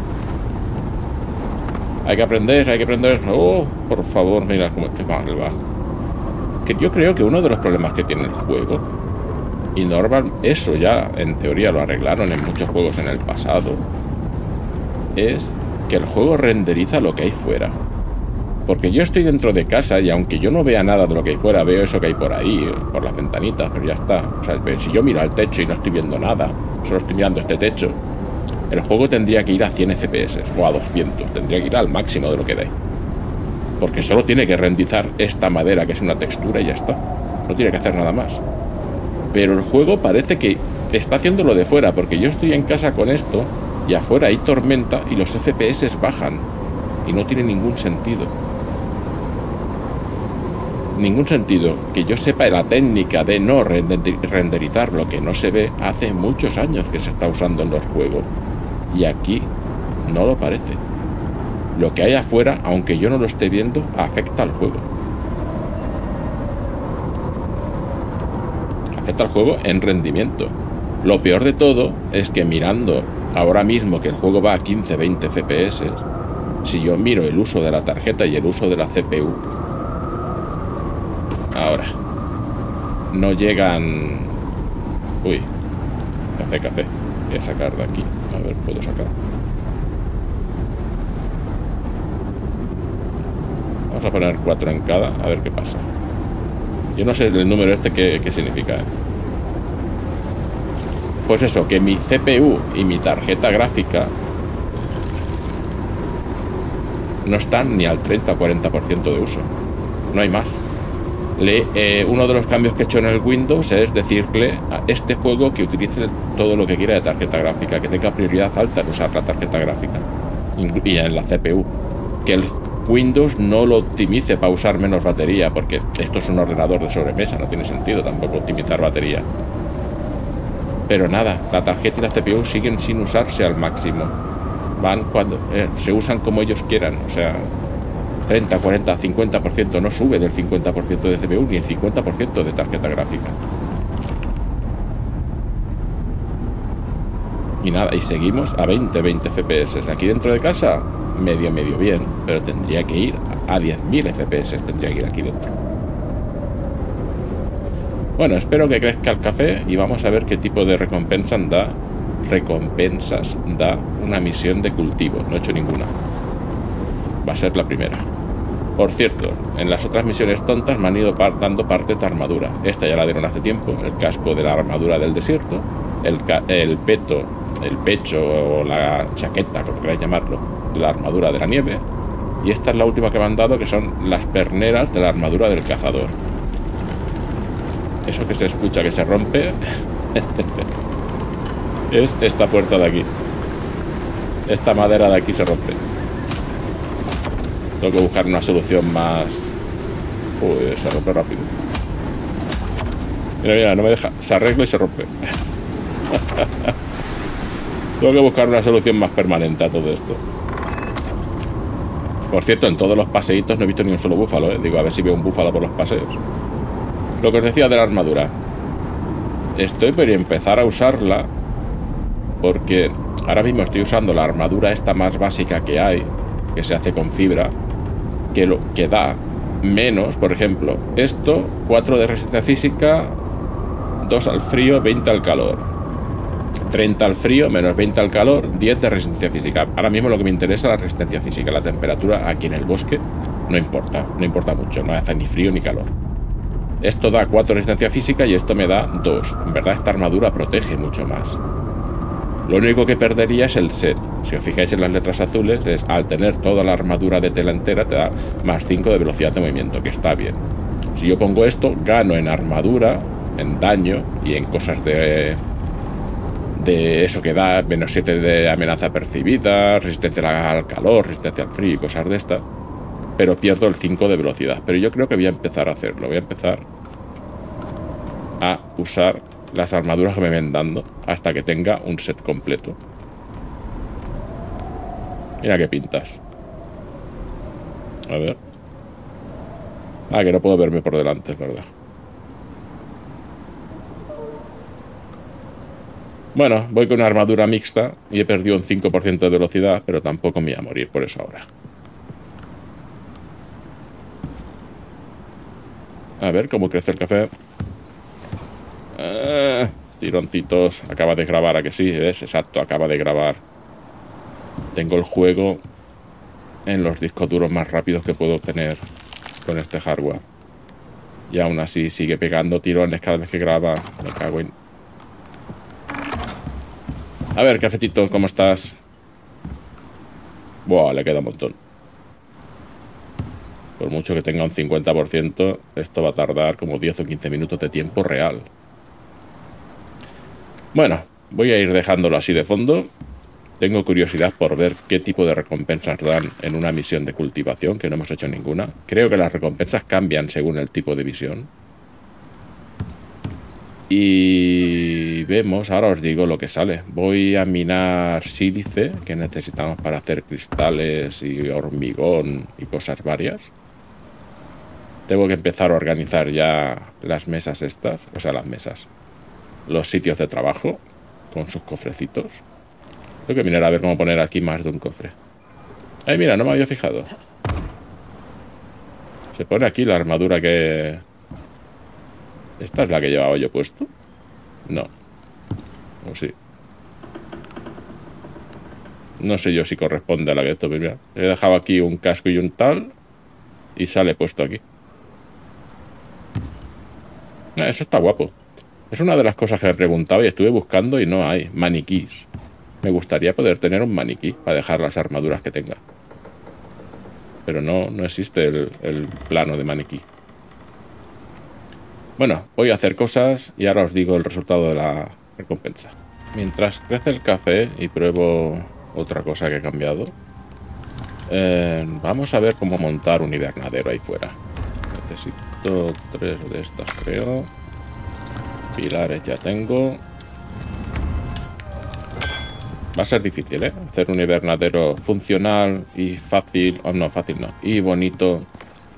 Hay que aprender. Oh, por favor, mira cómo este mal va. Que yo creo que uno de los problemas que tiene el juego, y normal, eso ya en teoría lo arreglaron en muchos juegos en el pasado, es que el juego renderiza lo que hay fuera. Porque yo estoy dentro de casa y aunque yo no vea nada de lo que hay fuera, veo eso que hay por ahí, por las ventanitas, pero ya está. O sea, si yo miro al techo y no estoy viendo nada, solo estoy mirando este techo, el juego tendría que ir a 100 FPS o a 200. Tendría que ir al máximo de lo que dé. Porque solo tiene que renderizar esta madera, que es una textura, y ya está. No tiene que hacer nada más. Pero el juego parece que está haciendo lo de fuera, porque yo estoy en casa con esto y afuera hay tormenta y los FPS bajan. Y no tiene ningún sentido. Ningún sentido. Que yo sepa, la técnica de no renderizar lo que no se ve hace muchos años que se está usando en los juegos. Y aquí no lo parece. Lo que hay afuera, aunque yo no lo esté viendo, afecta al juego. Afecta al juego en rendimiento. Lo peor de todo es que mirando ahora mismo que el juego va a 15-20 FPS, si yo miro el uso de la tarjeta y el uso de la CPU, ahora no llegan... Uy, café. Voy a sacar de aquí. A ver, puedo sacar. Vamos a poner 4 en cada, a ver qué pasa. Yo no sé el número este qué significa, ¿eh? Pues eso, que mi CPU y mi tarjeta gráfica no están ni al 30 o 40% de uso. No hay más. Uno de los cambios que he hecho en el Windows es decirle a este juego que utilice todo lo que quiera de tarjeta gráfica, que tenga prioridad alta en usar la tarjeta gráfica y en la CPU. Que el Windows no lo optimice para usar menos batería, porque esto es un ordenador de sobremesa, no tiene sentido tampoco optimizar batería. Pero nada, la tarjeta y la CPU siguen sin usarse al máximo. Van cuando se usan como ellos quieran, o sea, 30, 40, 50%, no sube del 50% de CPU ni el 50% de tarjeta gráfica. Y nada, y seguimos a 20 FPS. Aquí dentro de casa, medio bien, pero tendría que ir a 10.000 FPS, tendría que ir aquí dentro. Bueno, espero que crezca el café y vamos a ver qué tipo de recompensas da una misión de cultivo. No he hecho ninguna. Va a ser la primera. Por cierto, en las otras misiones tontas me han ido dando partes de armadura. Esta ya la dieron hace tiempo, el casco de la armadura del desierto, el pecho o la chaqueta, como queráis llamarlo, de la armadura de la nieve. Y esta es la última que me han dado, que son las perneras de la armadura del cazador. Eso que se escucha que se rompe es esta puerta de aquí. Esta madera de aquí se rompe. Tengo que buscar una solución más... Uy, se rompe rápido. Mira, no me deja. Se arregla y se rompe. Tengo que buscar una solución más permanente a todo esto. Por cierto, en todos los paseitos no he visto ni un solo búfalo, ¿eh? Digo, a ver si veo un búfalo por los paseos. Lo que os decía de la armadura. Estoy por empezar a usarla porque ahora mismo estoy usando la armadura esta más básica que hay, que se hace con fibra, que da menos, por ejemplo, esto, 4 de resistencia física, 2 al frío, 20 al calor. 30 al frío, menos 20 al calor, 10 de resistencia física. Ahora mismo lo que me interesa es la resistencia física. La temperatura aquí en el bosque no importa mucho, no hace ni frío ni calor. Esto da 4 de resistencia física y esto me da 2. En verdad esta armadura protege mucho más. Lo único que perdería es el set. Si os fijáis en las letras azules, es al tener toda la armadura de tela entera, te da más 5 de velocidad de movimiento, que está bien. Si yo pongo esto, gano en armadura, en daño y en cosas de eso que da menos 7 de amenaza percibida, resistencia al calor, resistencia al frío y cosas de estas. Pero pierdo el 5 de velocidad. Pero yo creo que voy a empezar a hacerlo. Voy a empezar a usar las armaduras que me ven dando hasta que tenga un set completo. Mira qué pintas. A ver. Ah, que no puedo verme por delante, es verdad. Bueno, voy con una armadura mixta y he perdido un 5% de velocidad, pero tampoco me voy a morir por eso ahora. A ver cómo crece el café. Tironcitos. Acaba de grabar, ¿a que sí? ¿Ves? Exacto, acaba de grabar. Tengo el juego en los discos duros más rápidos que puedo tener con este hardware. Y aún así sigue pegando tirones cada vez que graba. Me cago en... A ver, cafetito, ¿cómo estás? Buah, le queda un montón. Por mucho que tenga un 50%, esto va a tardar como 10 o 15 minutos de tiempo real. Bueno, voy a ir dejándolo así de fondo. Tengo curiosidad por ver qué tipo de recompensas dan en una misión de cultivación, que no hemos hecho ninguna. Creo que las recompensas cambian según el tipo de misión. Y vemos, ahora os digo lo que sale. Voy a minar sílice, que necesitamos para hacer cristales y hormigón y cosas varias. Tengo que empezar a organizar ya las mesas estas, o sea, las mesas. Los sitios de trabajo, con sus cofrecitos. Tengo que mirar a ver cómo poner aquí más de un cofre. Ay, mira, no me había fijado. Se pone aquí la armadura que... ¿Esta es la que llevaba yo puesto? No. O sí. No sé yo si corresponde a la que esto... Mira, he dejado aquí un casco y un tal. Y sale puesto aquí. Ah, eso está guapo. Es una de las cosas que me preguntaba y estuve buscando y no hay. Maniquís. Me gustaría poder tener un maniquí para dejar las armaduras que tenga. Pero no existe el plano de maniquí. Bueno, voy a hacer cosas y ahora os digo el resultado de la recompensa. Mientras crece el café y pruebo otra cosa que he cambiado, vamos a ver cómo montar un invernadero ahí fuera. Necesito 3 de estas, creo. Pilares ya tengo. Va a ser difícil, ¿eh? Hacer un invernadero funcional y fácil. Oh, no, fácil no. Y bonito.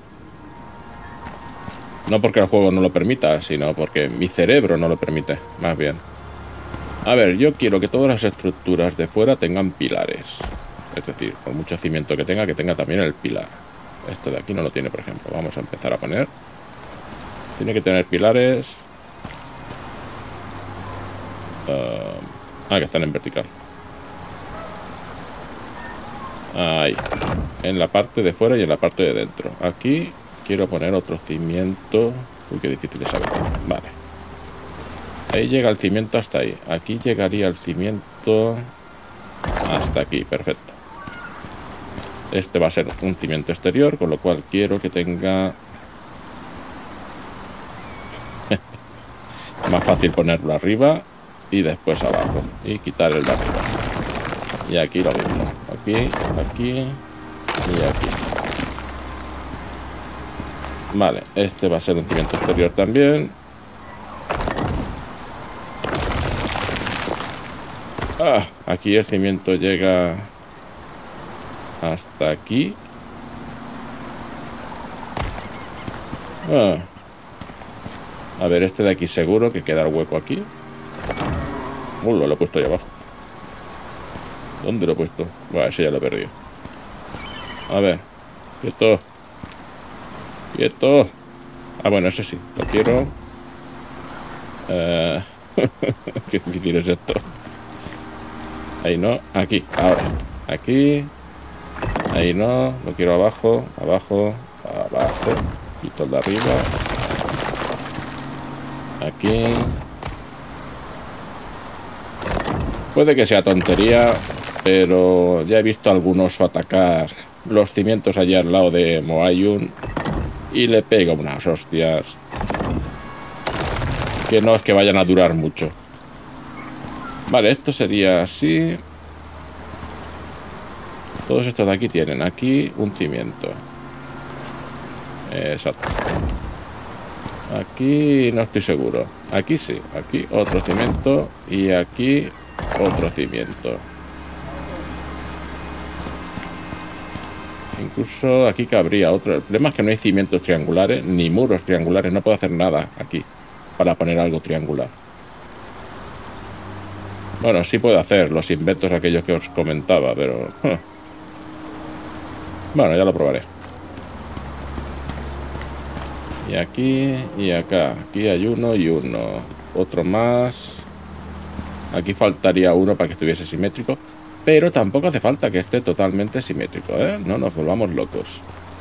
No porque el juego no lo permita, sino porque mi cerebro no lo permite, más bien. A ver, yo quiero que todas las estructuras de fuera tengan pilares. Es decir, por mucho cimiento que tenga también el pilar. Esto de aquí no lo tiene, por ejemplo. Vamos a empezar a poner. Tiene que tener pilares. Que están en vertical. Ahí. En la parte de fuera y en la parte de dentro. Aquí quiero poner otro cimiento. Uy, qué difícil es saber. Vale. Ahí llega el cimiento hasta ahí. Aquí llegaría el cimiento hasta aquí. Perfecto. Este va a ser un cimiento exterior, con lo cual quiero que tenga... Más fácil ponerlo arriba y después abajo. Y quitar el de arriba. Y aquí lo mismo. Aquí, aquí y aquí. Vale, este va a ser un cimiento exterior también. Aquí el cimiento llega hasta aquí. A ver, este de aquí seguro que queda el hueco aquí. Lo he puesto ahí abajo. ¿Dónde lo he puesto? Bueno, ese ya lo he perdido. A ver. Quieto. Quieto. Bueno, ese sí. Lo quiero. Qué difícil es esto. Ahí no. Aquí. Ahora. Aquí. Ahí no. Lo quiero abajo. Abajo. Abajo. Quito el de arriba. Aquí. Puede que sea tontería, pero ya he visto a algún oso atacar los cimientos allí al lado de Moayun y le pega unas hostias que no es que vayan a durar mucho. Vale, esto sería así. Todos estos de aquí tienen aquí un cimiento. Exacto. Aquí no estoy seguro. Aquí sí, aquí otro cimiento y aquí otro cimiento. Incluso aquí cabría otro. El problema es que no hay cimientos triangulares ni muros triangulares. No puedo hacer nada aquí para poner algo triangular. Bueno, sí puedo hacer los inventos aquellos que os comentaba, pero... Bueno, ya lo probaré. Y aquí y acá. Aquí hay uno y uno. Otro más. Aquí faltaría uno para que estuviese simétrico. Pero tampoco hace falta que esté totalmente simétrico, ¿eh? No nos volvamos locos.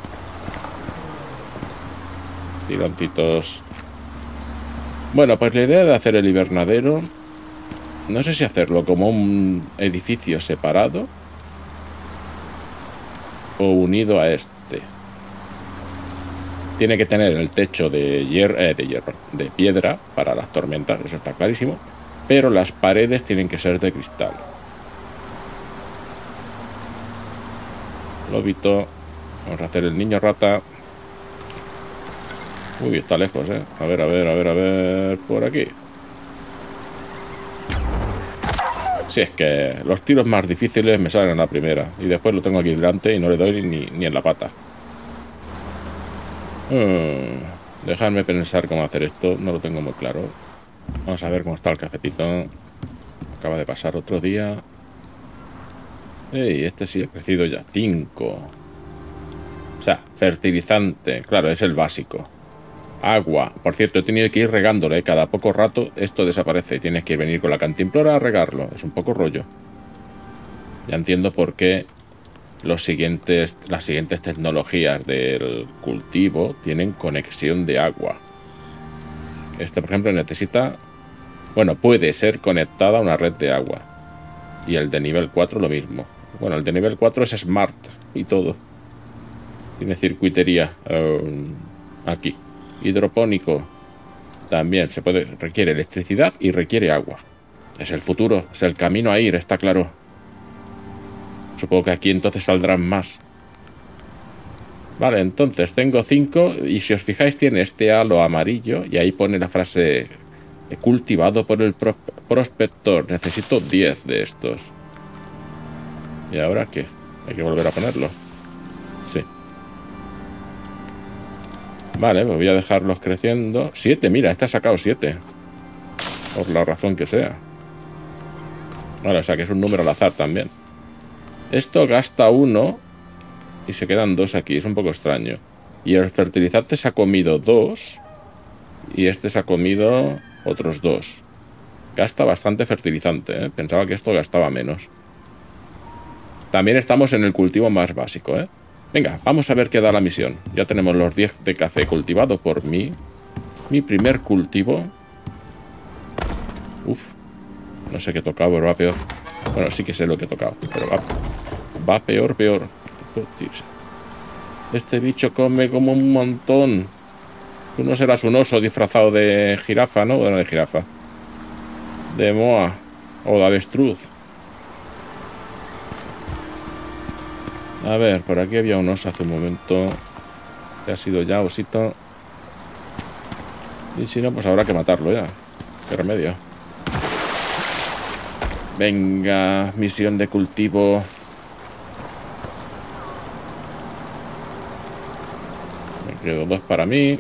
Tironcitos. Bueno, pues la idea de hacer el invernadero, no sé si hacerlo como un edificio separado o unido a este. Tiene que tener el techo de piedra para las tormentas, eso está clarísimo. Pero las paredes tienen que ser de cristal. Lobito. Vamos a hacer el niño rata. Uy, está lejos, ¿eh? A ver, a ver, a ver, a ver. Por aquí. Si es que los tiros más difíciles me salen a la primera. Y después lo tengo aquí delante y no le doy ni en la pata. Dejadme pensar cómo hacer esto. No lo tengo muy claro. Vamos a ver cómo está el cafetito. Acaba de pasar otro día. Este sí ha crecido ya. 5. O sea, fertilizante. Claro, es el básico. Agua. Por cierto, he tenido que ir regándole. Cada poco rato esto desaparece. Tienes que venir con la cantimplora a regarlo. Es un poco rollo. Ya entiendo por qué las siguientes tecnologías del cultivo tienen conexión de agua. Este, por ejemplo, necesita... Bueno, puede ser conectada a una red de agua. Y el de nivel 4 lo mismo. Bueno, el de nivel 4 es Smart y todo. Tiene circuitería aquí. Hidropónico. También requiere electricidad y requiere agua. Es el futuro, es el camino a ir, está claro. Supongo que aquí entonces saldrán más. Vale, entonces tengo 5. Y si os fijáis tiene este halo amarillo. Y ahí pone la frase... cultivado por el prospector. Necesito 10 de estos. ¿Y ahora qué? Hay que volver a ponerlo. Sí. Vale, pues voy a dejarlos creciendo. 7, mira, este ha sacado 7. Por la razón que sea. Vale, o sea que es un número al azar también. Esto gasta 1 y se quedan 2 aquí. Es un poco extraño. Y el fertilizante se ha comido 2. Y este se ha comido otros 2. Gasta bastante fertilizante, ¿eh? Pensaba que esto gastaba menos. También estamos en el cultivo más básico, ¿eh? Venga, vamos a ver qué da la misión. Ya tenemos los 10 de café cultivado por mí. Mi primer cultivo. Uf. No sé qué he tocado, pero va peor. Bueno, sí que sé lo que he tocado, pero va peor. Este bicho come como un montón. Tú no serás un oso disfrazado de jirafa, ¿no? Bueno, de jirafa. De moa. O de avestruz. A ver, por aquí había un oso hace un momento. Que ha sido ya osito. Y si no, pues habrá que matarlo ya. Qué remedio. Venga, misión de cultivo. Me quedo 2 para mí.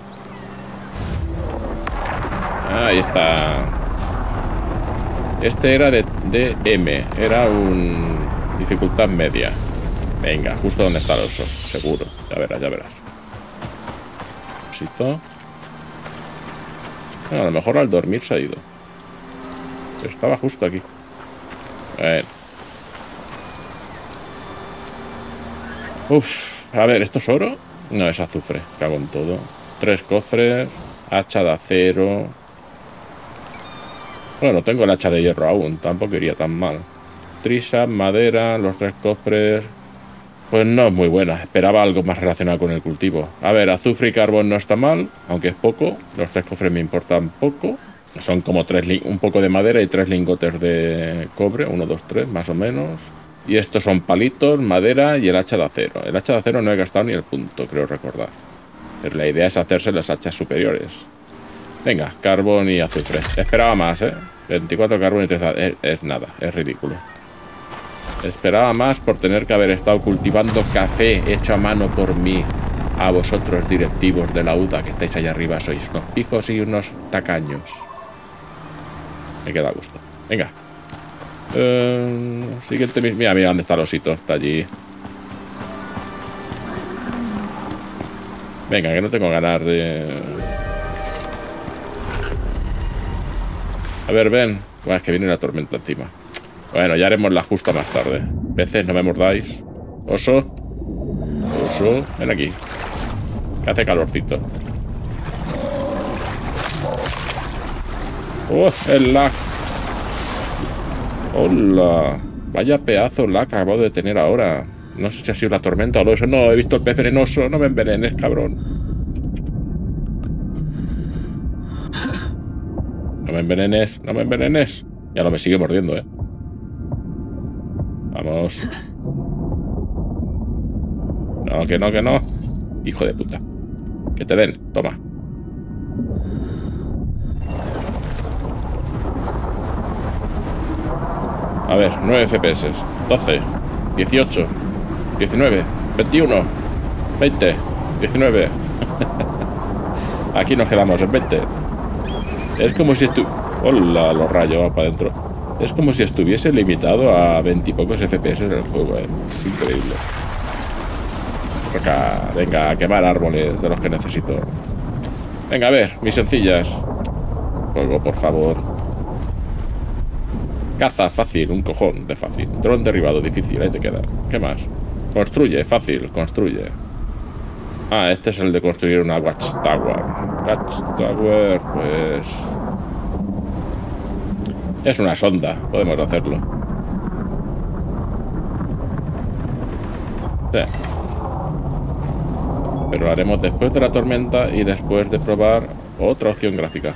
Ahí está. Este era de M. Era un... dificultad media. Venga, justo donde está el oso. Seguro. Ya verás, ya verás. Osito. Bueno, a lo mejor al dormir se ha ido. Pero estaba justo aquí. Bueno. Uf. A ver, ¿esto es oro? No, es azufre. Cago en todo. 3 cofres. Hacha de acero. Bueno, tengo el hacha de hierro aún. Tampoco iría tan mal. Trisa, madera, los 3 cofres. Pues no es muy buena. Esperaba algo más relacionado con el cultivo. A ver, azufre y carbón no está mal, aunque es poco. Los 3 cofres me importan poco. Son como un poco de madera y 3 lingotes de cobre. 1, 2, 3, más o menos. Y estos son palitos, madera y el hacha de acero. El hacha de acero no he gastado ni el punto, creo recordar. Pero la idea es hacerse las hachas superiores. Venga, carbón y azufre. Esperaba más, ¿eh? 24 carbón y 3 es nada, es ridículo. Esperaba más por tener que haber estado cultivando café hecho a mano por mí. A vosotros, directivos de la UDA, que estáis allá arriba, sois unos pijos y unos tacaños. Me queda a gusto. Venga. Siguiente... Mira, mira dónde está el osito. Está allí. Venga, que no tengo ganas de... A ver, ven. Buah, es que viene la tormenta encima. Bueno, ya haremos la justa más tarde. Peces, no me mordáis. Oso. Oso. Ven aquí. Que hace calorcito. ¡Oh! El lag. ¡Hola! Vaya pedazo lag que acabo de tener ahora. No sé si ha sido la tormenta o lo eso. No, he visto el pez venenoso. No me envenenes, cabrón. No me envenenes. No me envenenes. Ya no me sigue mordiendo, ¿eh? Vamos. No, que no, que no. Hijo de puta. Que te den. Toma. A ver, 9 FPS. 12. 18. 19. 21. 20. 19. Aquí nos quedamos en 20. Es como si hola, los rayos, va para adentro. Es como si estuviese limitado a 20 y pocos FPS en el juego, ¿eh? Es increíble. Acá, venga, a quemar árboles de los que necesito. Venga, a ver, mis sencillas. Juego, por favor. Caza, fácil, un cojón de fácil. Dron derribado, difícil, ahí te queda. ¿Qué más? Construye, fácil, construye. Ah, este es el de construir una watchtower. Watchtower, pues... es una sonda, podemos hacerlo. Sí. Pero lo haremos después de la tormenta y después de probar otra opción gráfica.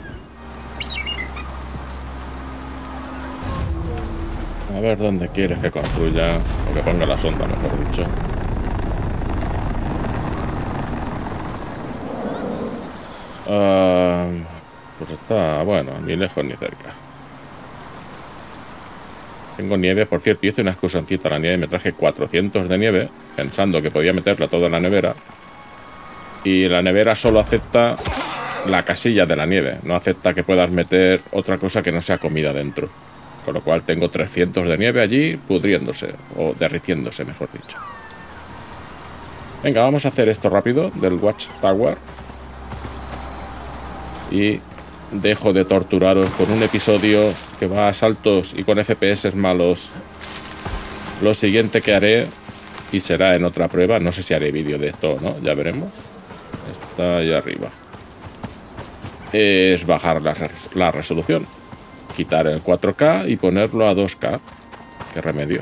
A ver dónde quieres que construya, o que ponga la sonda, mejor dicho. Pues está, bueno, ni lejos ni cerca. Tengo nieve, por cierto, hice una excursioncita a la nieve, me traje 400 de nieve, pensando que podía meterla toda en la nevera. Y la nevera solo acepta la casilla de la nieve, no acepta que puedas meter otra cosa que no sea comida dentro. Con lo cual tengo 300 de nieve allí pudriéndose, o derritiéndose, mejor dicho. Venga, vamos a hacer esto rápido del Watchtower. Y dejo de torturaros con un episodio que va a saltos y con FPS malos. Lo siguiente que haré, y será en otra prueba, no sé si haré vídeo de esto o no, ya veremos. Está ahí arriba. Es bajar la resolución. Quitar el 4K y ponerlo a 2K. ¿Qué remedio?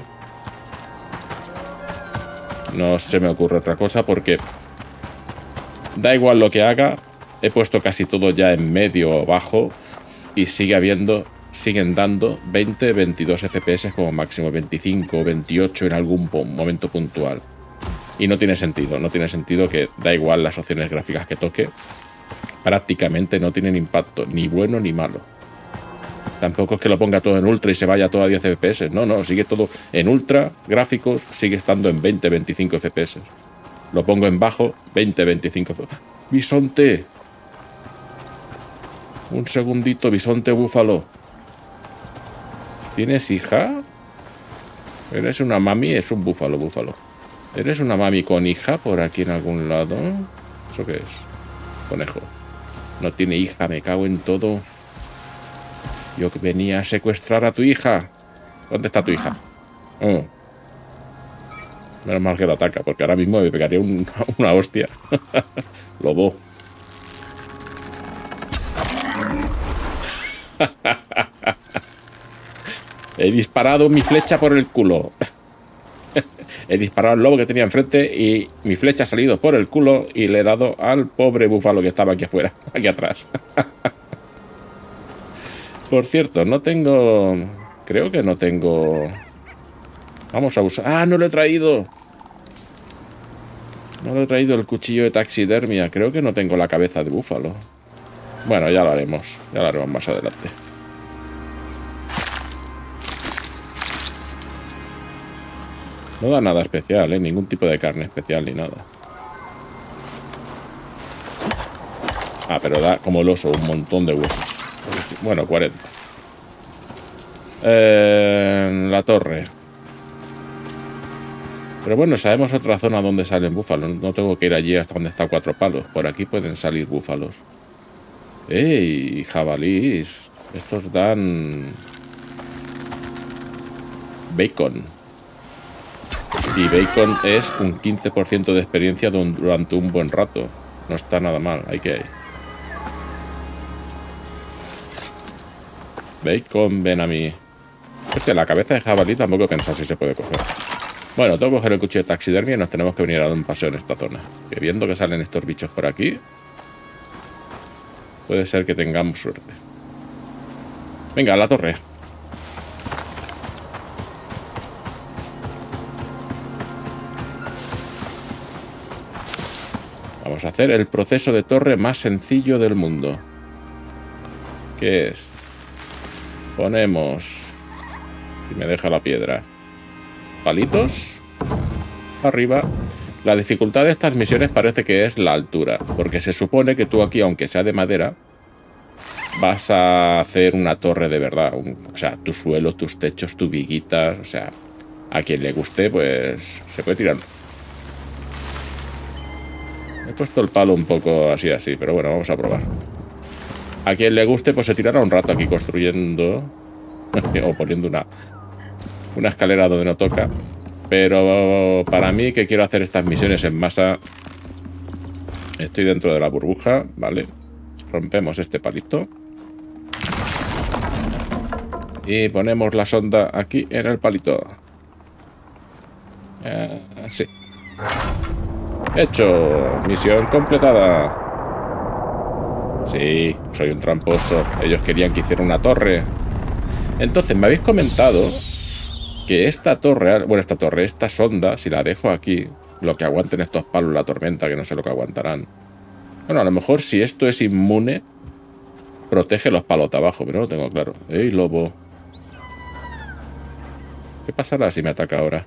No se me ocurre otra cosa porque da igual lo que haga. He puesto casi todo ya en medio o bajo y siguen dando 20, 22 FPS como máximo, 25, 28 en algún momento puntual. Y no tiene sentido que da igual las opciones gráficas que toque. Prácticamente no tienen impacto, ni bueno ni malo. Tampoco es que lo ponga todo en ultra y se vaya todo a 10 FPS. No, sigue todo en ultra, gráficos, sigue estando en 20, 25 FPS. Lo pongo en bajo, 20, 25 FPS. ¡Bisonte! Un segundito, bisonte búfalo. ¿Tienes hija? ¿Eres una mami? Es un búfalo. ¿Eres una mami con hija por aquí en algún lado? ¿Eso qué es? Conejo. No tiene hija, me cago en todo. Yo que venía a secuestrar a tu hija. ¿Dónde está tu hija? Oh. Menos mal que lo ataca, porque ahora mismo me pegaría una hostia. Lobo. He disparado mi flecha por el culo. He disparado al lobo que tenía enfrente y mi flecha ha salido por el culo y le he dado al pobre búfalo que estaba aquí afuera, aquí atrás. Por cierto, no tengo... creo que no tengo... Vamos a usar... ¡Ah, no lo he traído! No lo he traído el cuchillo de taxidermia. Creo que no tengo la cabeza de búfalo. Bueno, ya lo haremos. Ya lo haremos más adelante. No da nada especial, ¿eh? Ningún tipo de carne especial ni nada. Ah, pero da como el oso, un montón de huesos. Bueno, 40. La torre. Pero bueno, sabemos otra zona donde salen búfalos. No tengo que ir allí hasta donde está Cuatro Palos. Por aquí pueden salir búfalos. ¡Ey! Jabalís. Estos dan... Bacon. Y Bacon es un 15% de experiencia durante un buen rato. No está nada mal. Hay que... Bacon, ven a mí. Hostia, la cabeza de jabalí tampoco he pensado si se puede coger. Bueno, tengo que coger el cuchillo de taxidermia y nos tenemos que venir a dar un paseo en esta zona. Que viendo que salen estos bichos por aquí, puede ser que tengamos suerte. Venga, a la torre. Vamos a hacer el proceso de torre más sencillo del mundo. ¿Qué es? Ponemos... Y me deja la piedra. Palitos. Arriba. La dificultad de estas misiones parece que es la altura. Porque se supone que tú aquí, aunque sea de madera, vas a hacer una torre de verdad. O sea, tus suelos, tus techos, tus viguitas. O sea, a quien le guste, pues se puede tirar. He puesto el palo un poco así, pero bueno, vamos a probar. A quien le guste, pues se tirará un rato aquí construyendo o poniendo una escalera donde no toca. Pero para mí, que quiero hacer estas misiones en masa, estoy dentro de la burbuja, ¿vale? Rompemos este palito. Y ponemos la sonda aquí en el palito. Sí. Hecho. Misión completada. Sí, soy un tramposo. Ellos querían que hiciera una torre. Entonces, me habéis comentado que esta torre, bueno, esta sonda, si la dejo aquí, lo que aguanten estos palos la tormenta, que no sé lo que aguantarán. Bueno, a lo mejor si esto es inmune, protege los palos de abajo, pero no lo tengo claro. ¡Ey, lobo! ¿Qué pasará si me ataca ahora?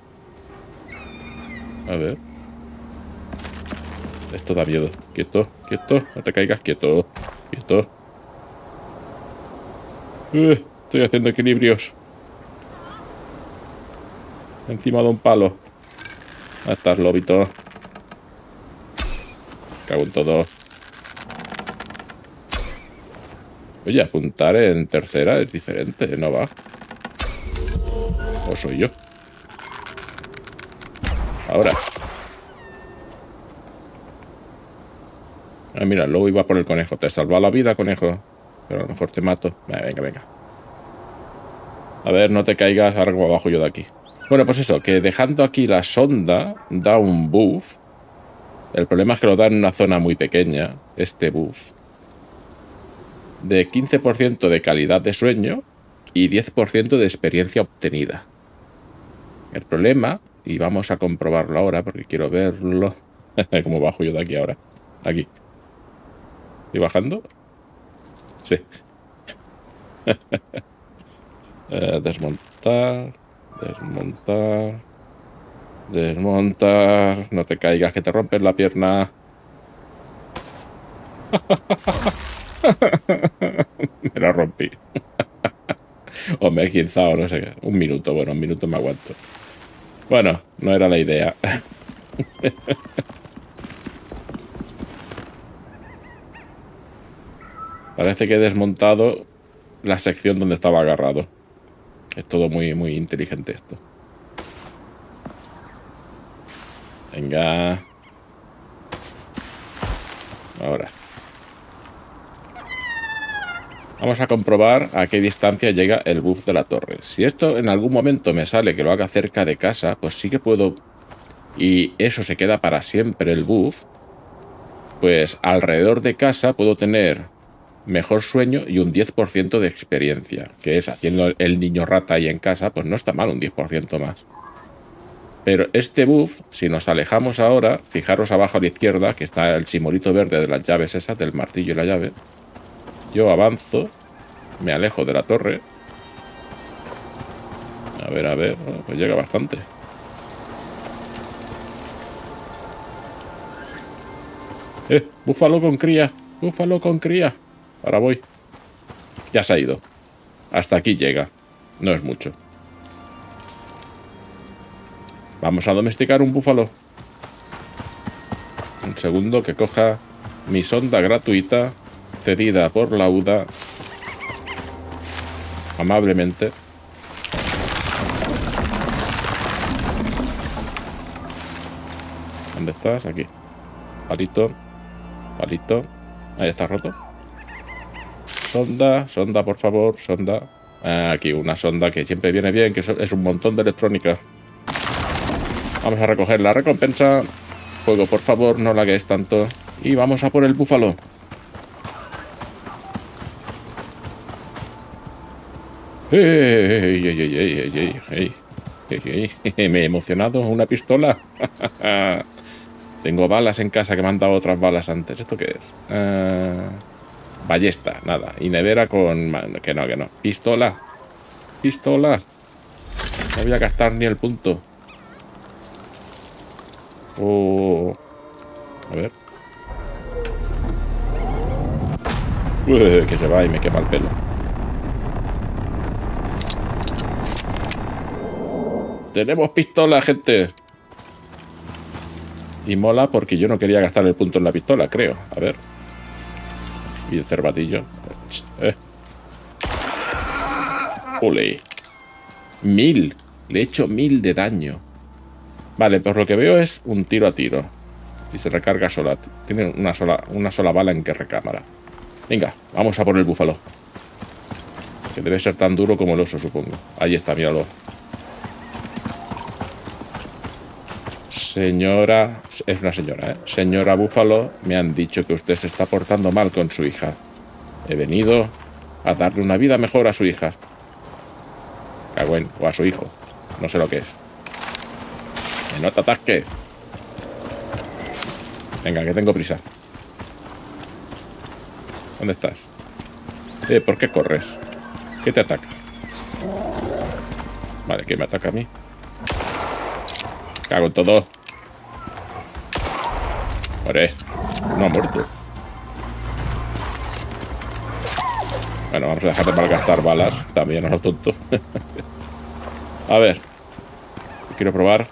A ver. Esto da miedo. Quieto, quieto. No te caigas, quieto. Quieto. Estoy haciendo equilibrios. Encima de un palo. Ahí estás, lobito. Cago en todo. Oye, apuntar en tercera es diferente, ¿no va? ¿O soy yo? Ahora. Ah, mira, luego iba por el conejo. Te salva la vida, conejo. Pero a lo mejor te mato. Venga, venga. A ver, no te caigas. Ahora como abajo yo de aquí. Bueno, pues eso, que dejando aquí la sonda da un buff. El problema es que lo da en una zona muy pequeña, este buff. De 15% de calidad de sueño y 10% de experiencia obtenida. El problema, y vamos a comprobarlo ahora porque quiero verlo. ¿Cómo bajo yo de aquí ahora? Aquí. ¿Estoy bajando? Sí. Desmontar. Desmontar. Desmontar. No te caigas, que te rompes la pierna. Me la rompí. O me he quinzado, no sé qué. Un minuto, bueno, un minuto me aguanto. Bueno, no era la idea. Parece que he desmontado la sección donde estaba agarrado. Es todo muy, muy inteligente esto. Venga. Ahora. Vamos a comprobar a qué distancia llega el buff de la torre. Si esto en algún momento me sale que lo haga cerca de casa, pues sí que puedo... Y eso se queda para siempre el buff. Pues alrededor de casa puedo tener mejor sueño y un 10% de experiencia. Que es haciendo el niño rata ahí en casa, pues no está mal un 10% más. Pero este buff, si nos alejamos ahora, fijaros abajo a la izquierda, que está el simbolito verde de las llaves esas, del martillo y la llave. Yo avanzo, me alejo de la torre. A ver, pues llega bastante. Búfalo con cría, búfalo con cría. Ahora voy. Ya se ha ido. Hasta aquí llega. No es mucho. Vamos a domesticar un búfalo. Un segundo que coja mi sonda gratuita, cedida por Lauda amablemente. ¿Dónde estás? Aquí. Palito. Palito. Ahí está roto. Sonda, sonda, por favor, sonda. Aquí, una sonda que siempre viene bien, que es un montón de electrónica. Vamos a recoger la recompensa. Fuego, por favor, no lagues tanto. Y vamos a por el búfalo. ¡Ey, ey, ey, ey, ey, ey, ey, ey! Me he emocionado. Una pistola. Tengo balas en casa que me han dado otras balas antes. ¿Esto qué es? Ballesta, nada. Y nevera con... Que no, que no. Pistola. Pistola. No voy a gastar ni el punto. Oh. A ver. Que se va y me quema el pelo. Tenemos pistola, gente. Y mola porque yo no quería gastar el punto en la pistola, creo. A ver. Y el cervatillo. Ole. 1000. Le he hecho 1000 de daño. Vale, pues lo que veo es un tiro a tiro. Y se recarga sola. Tiene una sola bala en que recámara. Venga, vamos a por el búfalo. Que debe ser tan duro como el oso, supongo. Ahí está, míralo. Señora... Es una señora, ¿eh? Señora Búfalo, me han dicho que usted se está portando mal con su hija. He venido a darle una vida mejor a su hija. Cagüen, o a su hijo. No sé lo que es. Que no te atasque. Venga, que tengo prisa. ¿Dónde estás? ¿Por qué corres? ¿Qué te ataca? Vale, ¿qué me ataca a mí? Cago en todo. Muere. No ha muerto. Bueno, vamos a dejar de malgastar balas. También a lo tonto. A ver. Quiero probar.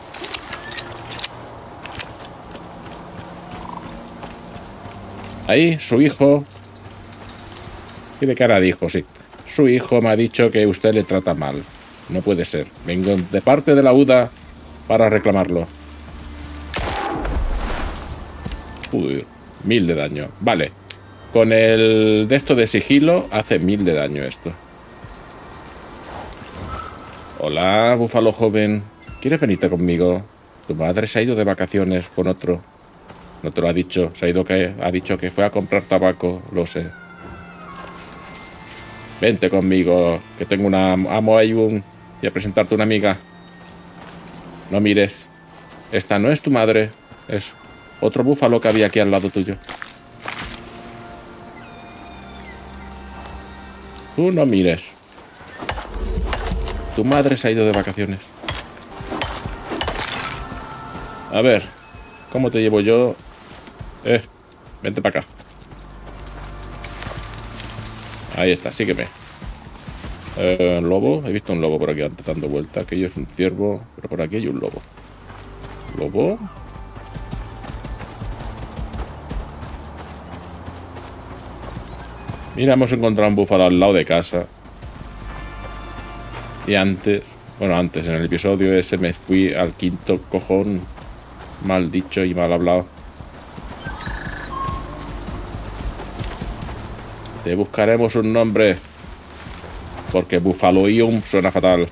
Ahí, su hijo. Tiene cara de hijo, sí. Su hijo me ha dicho que usted le trata mal. No puede ser. Vengo de parte de la UDA para reclamarlo. Uy, 1000 de daño. Vale. Con el de esto de sigilo hace 1000 de daño esto. Hola, búfalo joven. ¿Quieres venirte conmigo? Tu madre se ha ido de vacaciones con otro. No te lo ha dicho. Ha dicho que fue a comprar tabaco. Lo sé. Vente conmigo. Que tengo una amo ahí voy a presentarte una amiga. No mires. Esta no es tu madre. Es otro búfalo que había aquí al lado tuyo. Tú no mires. Tu madre se ha ido de vacaciones. A ver. ¿Cómo te llevo yo? Vente para acá. Ahí está, sígueme. Lobo. He visto un lobo por aquí antes dando vueltas. Aquello es un ciervo. Pero por aquí hay un lobo. ¿Lobo? Mira, hemos encontrado un búfalo al lado de casa. Y antes... Bueno, antes, en el episodio ese me fui al quinto cojón. Mal dicho y mal hablado. Te buscaremos un nombre. Porque Bufaloium suena fatal.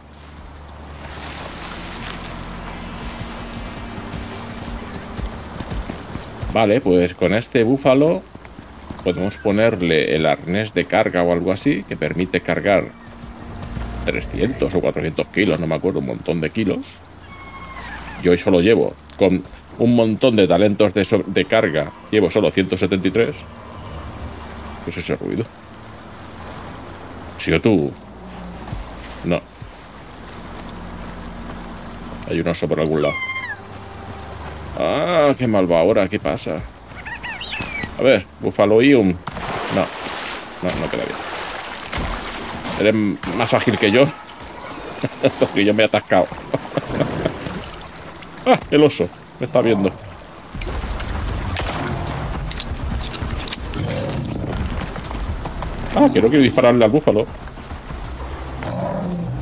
Vale, pues con este búfalo podemos ponerle el arnés de carga o algo así, que permite cargar 300 o 400 kilos, no me acuerdo, un montón de kilos. Yo hoy solo llevo, con un montón de talentos de carga, llevo solo 173. ¿Qué es ese ruido? ¿Sí o tú? No. Hay un oso por algún lado. Ah, qué mal va ahora, ¿qué pasa? A ver, Bufaloium. No queda bien. Eres más ágil que yo. Porque yo me he atascado. Ah, el oso. Me está viendo. Ah, que no quiero dispararle al búfalo.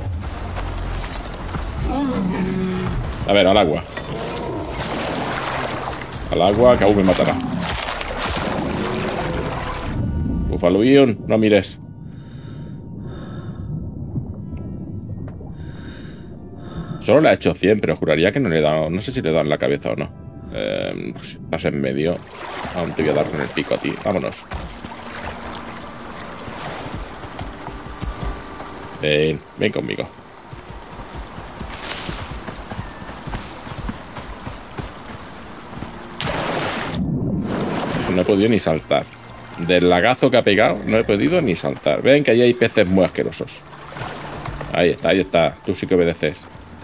A ver, al agua. Al agua, que aún me matará. Búfalo Ion, no mires. Solo le ha hecho 100, pero juraría que no le he dado. No sé si le he dado en la cabeza o no. Si estás en medio. Aún te voy a dar con el pico a ti. Vámonos. Ven, ven conmigo. No he podido ni saltar. Del lagazo que ha pegado, no he podido ni saltar. Ven que ahí hay peces muy asquerosos. Ahí está, ahí está. Tú sí que obedeces.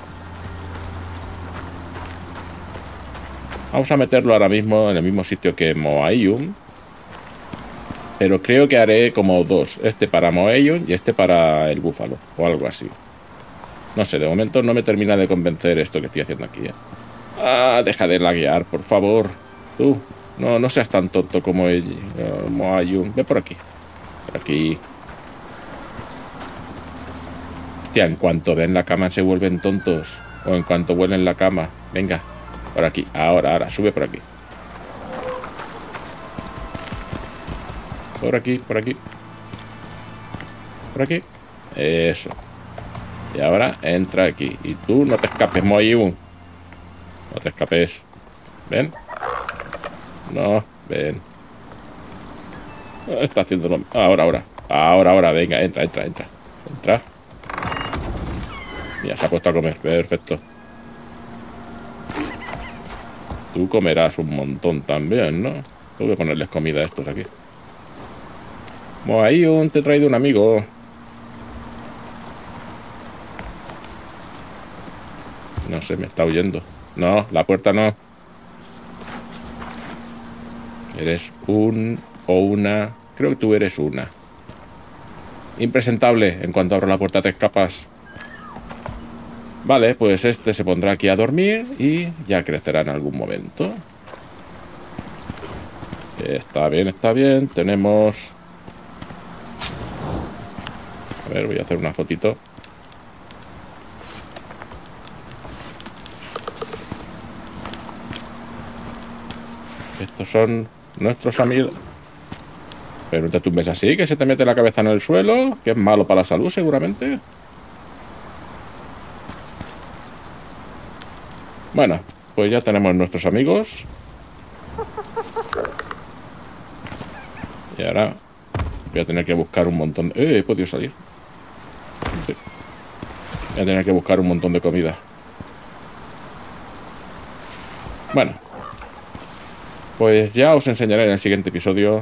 Vamos a meterlo ahora mismo en el mismo sitio que Moaiun. Pero creo que haré como dos. Este para Moaiun y este para el búfalo. O algo así. No sé, de momento no me termina de convencer esto que estoy haciendo aquí. Ah, deja de laguear, por favor. Tú, no seas tan tonto como Moaiun. Ve por aquí. Por aquí. Hostia, en cuanto ven la cama se vuelven tontos. O en cuanto huelen la cama. Venga. Por aquí, ahora, sube por aquí. Por aquí, por aquí. Por aquí. Eso. Y ahora entra aquí. Y tú no te escapes, Moaiun. No te escapes. ¿Ven? No, ven. Está haciéndolo. Ahora. Venga, entra. Entra. Ya se ha puesto a comer. Perfecto. Tú comerás un montón también, ¿no? Tengo que ponerles comida a estos aquí. Moaiun, te he traído un amigo. No sé, me está huyendo. No, la puerta no. Eres un o una. Creo que tú eres una. Impresentable. En cuanto abro la puerta te escapas. Vale, pues este se pondrá aquí a dormir y ya crecerá en algún momento. Está bien. Tenemos... A ver, voy a hacer una fotito. Estos son nuestros amigos. Pero no te tumbes así, que se te mete la cabeza en el suelo, que es malo para la salud seguramente. Bueno, pues ya tenemos nuestros amigos. Y ahora voy a tener que buscar un montón de... he podido salir. Sí. Voy a tener que buscar un montón de comida. Bueno. Pues ya os enseñaré en el siguiente episodio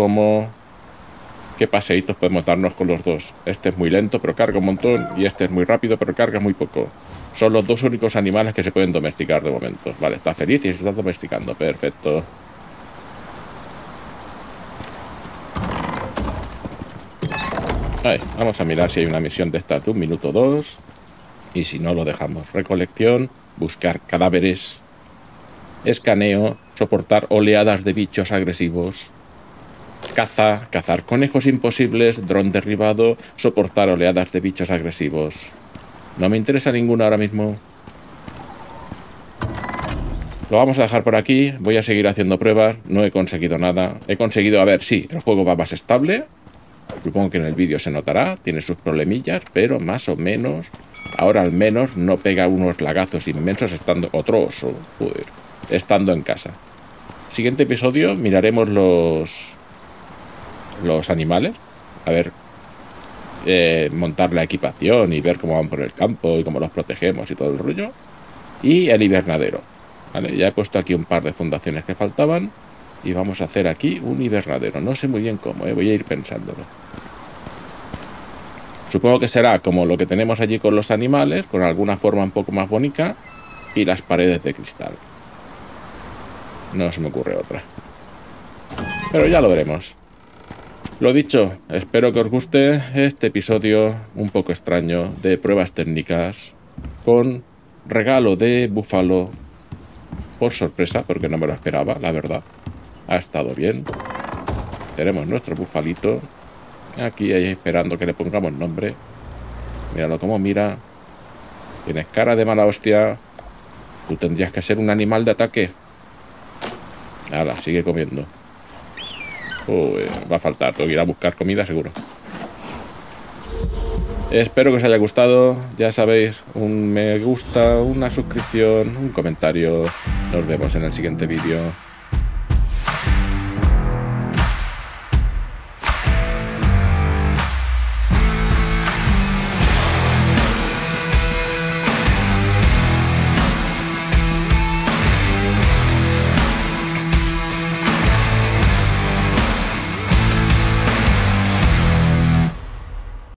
qué paseitos podemos darnos con los dos. Este es muy lento, pero carga un montón. Y este es muy rápido, pero carga muy poco. Son los dos únicos animales que se pueden domesticar de momento. Vale, está feliz y se está domesticando. Perfecto. Vamos a mirar si hay una misión de estas de 1 minuto o 2. Y si no, lo dejamos. Recolección, buscar cadáveres, escaneo, soportar oleadas de bichos agresivos, cazar conejos imposibles, dron derribado, soportar oleadas de bichos agresivos. No me interesa ninguna ahora mismo. Lo vamos a dejar por aquí. Voy a seguir haciendo pruebas. No he conseguido nada. He conseguido, a ver, sí, el juego va más estable. Supongo que en el vídeo se notará. Tiene sus problemillas, pero más o menos. Ahora al menos no pega unos lagazos inmensos estando... Otro oso, joder, estando en casa. Siguiente episodio miraremos los animales. A ver... montar la equipación y ver cómo van por el campo y cómo los protegemos y todo el rollo. Y el invernadero, ¿vale? Ya he puesto aquí un par de fundaciones que faltaban y vamos a hacer aquí un invernadero. No sé muy bien cómo, voy a ir pensándolo. Supongo que será como lo que tenemos allí con los animales, con alguna forma un poco más bonita y las paredes de cristal. No se me ocurre otra, pero ya lo veremos. Lo dicho, espero que os guste este episodio un poco extraño de pruebas técnicas con regalo de búfalo por sorpresa, porque no me lo esperaba, la verdad. Ha estado bien. Tenemos nuestro bufalito aquí ahí esperando que le pongamos nombre. Míralo cómo mira. Tienes cara de mala hostia. Tú tendrías que ser un animal de ataque. Hala, sigue comiendo. Uy, va a faltar, tengo que ir a buscar comida seguro. Espero que os haya gustado. Ya sabéis, un me gusta, una suscripción, un comentario. Nos vemos en el siguiente vídeo.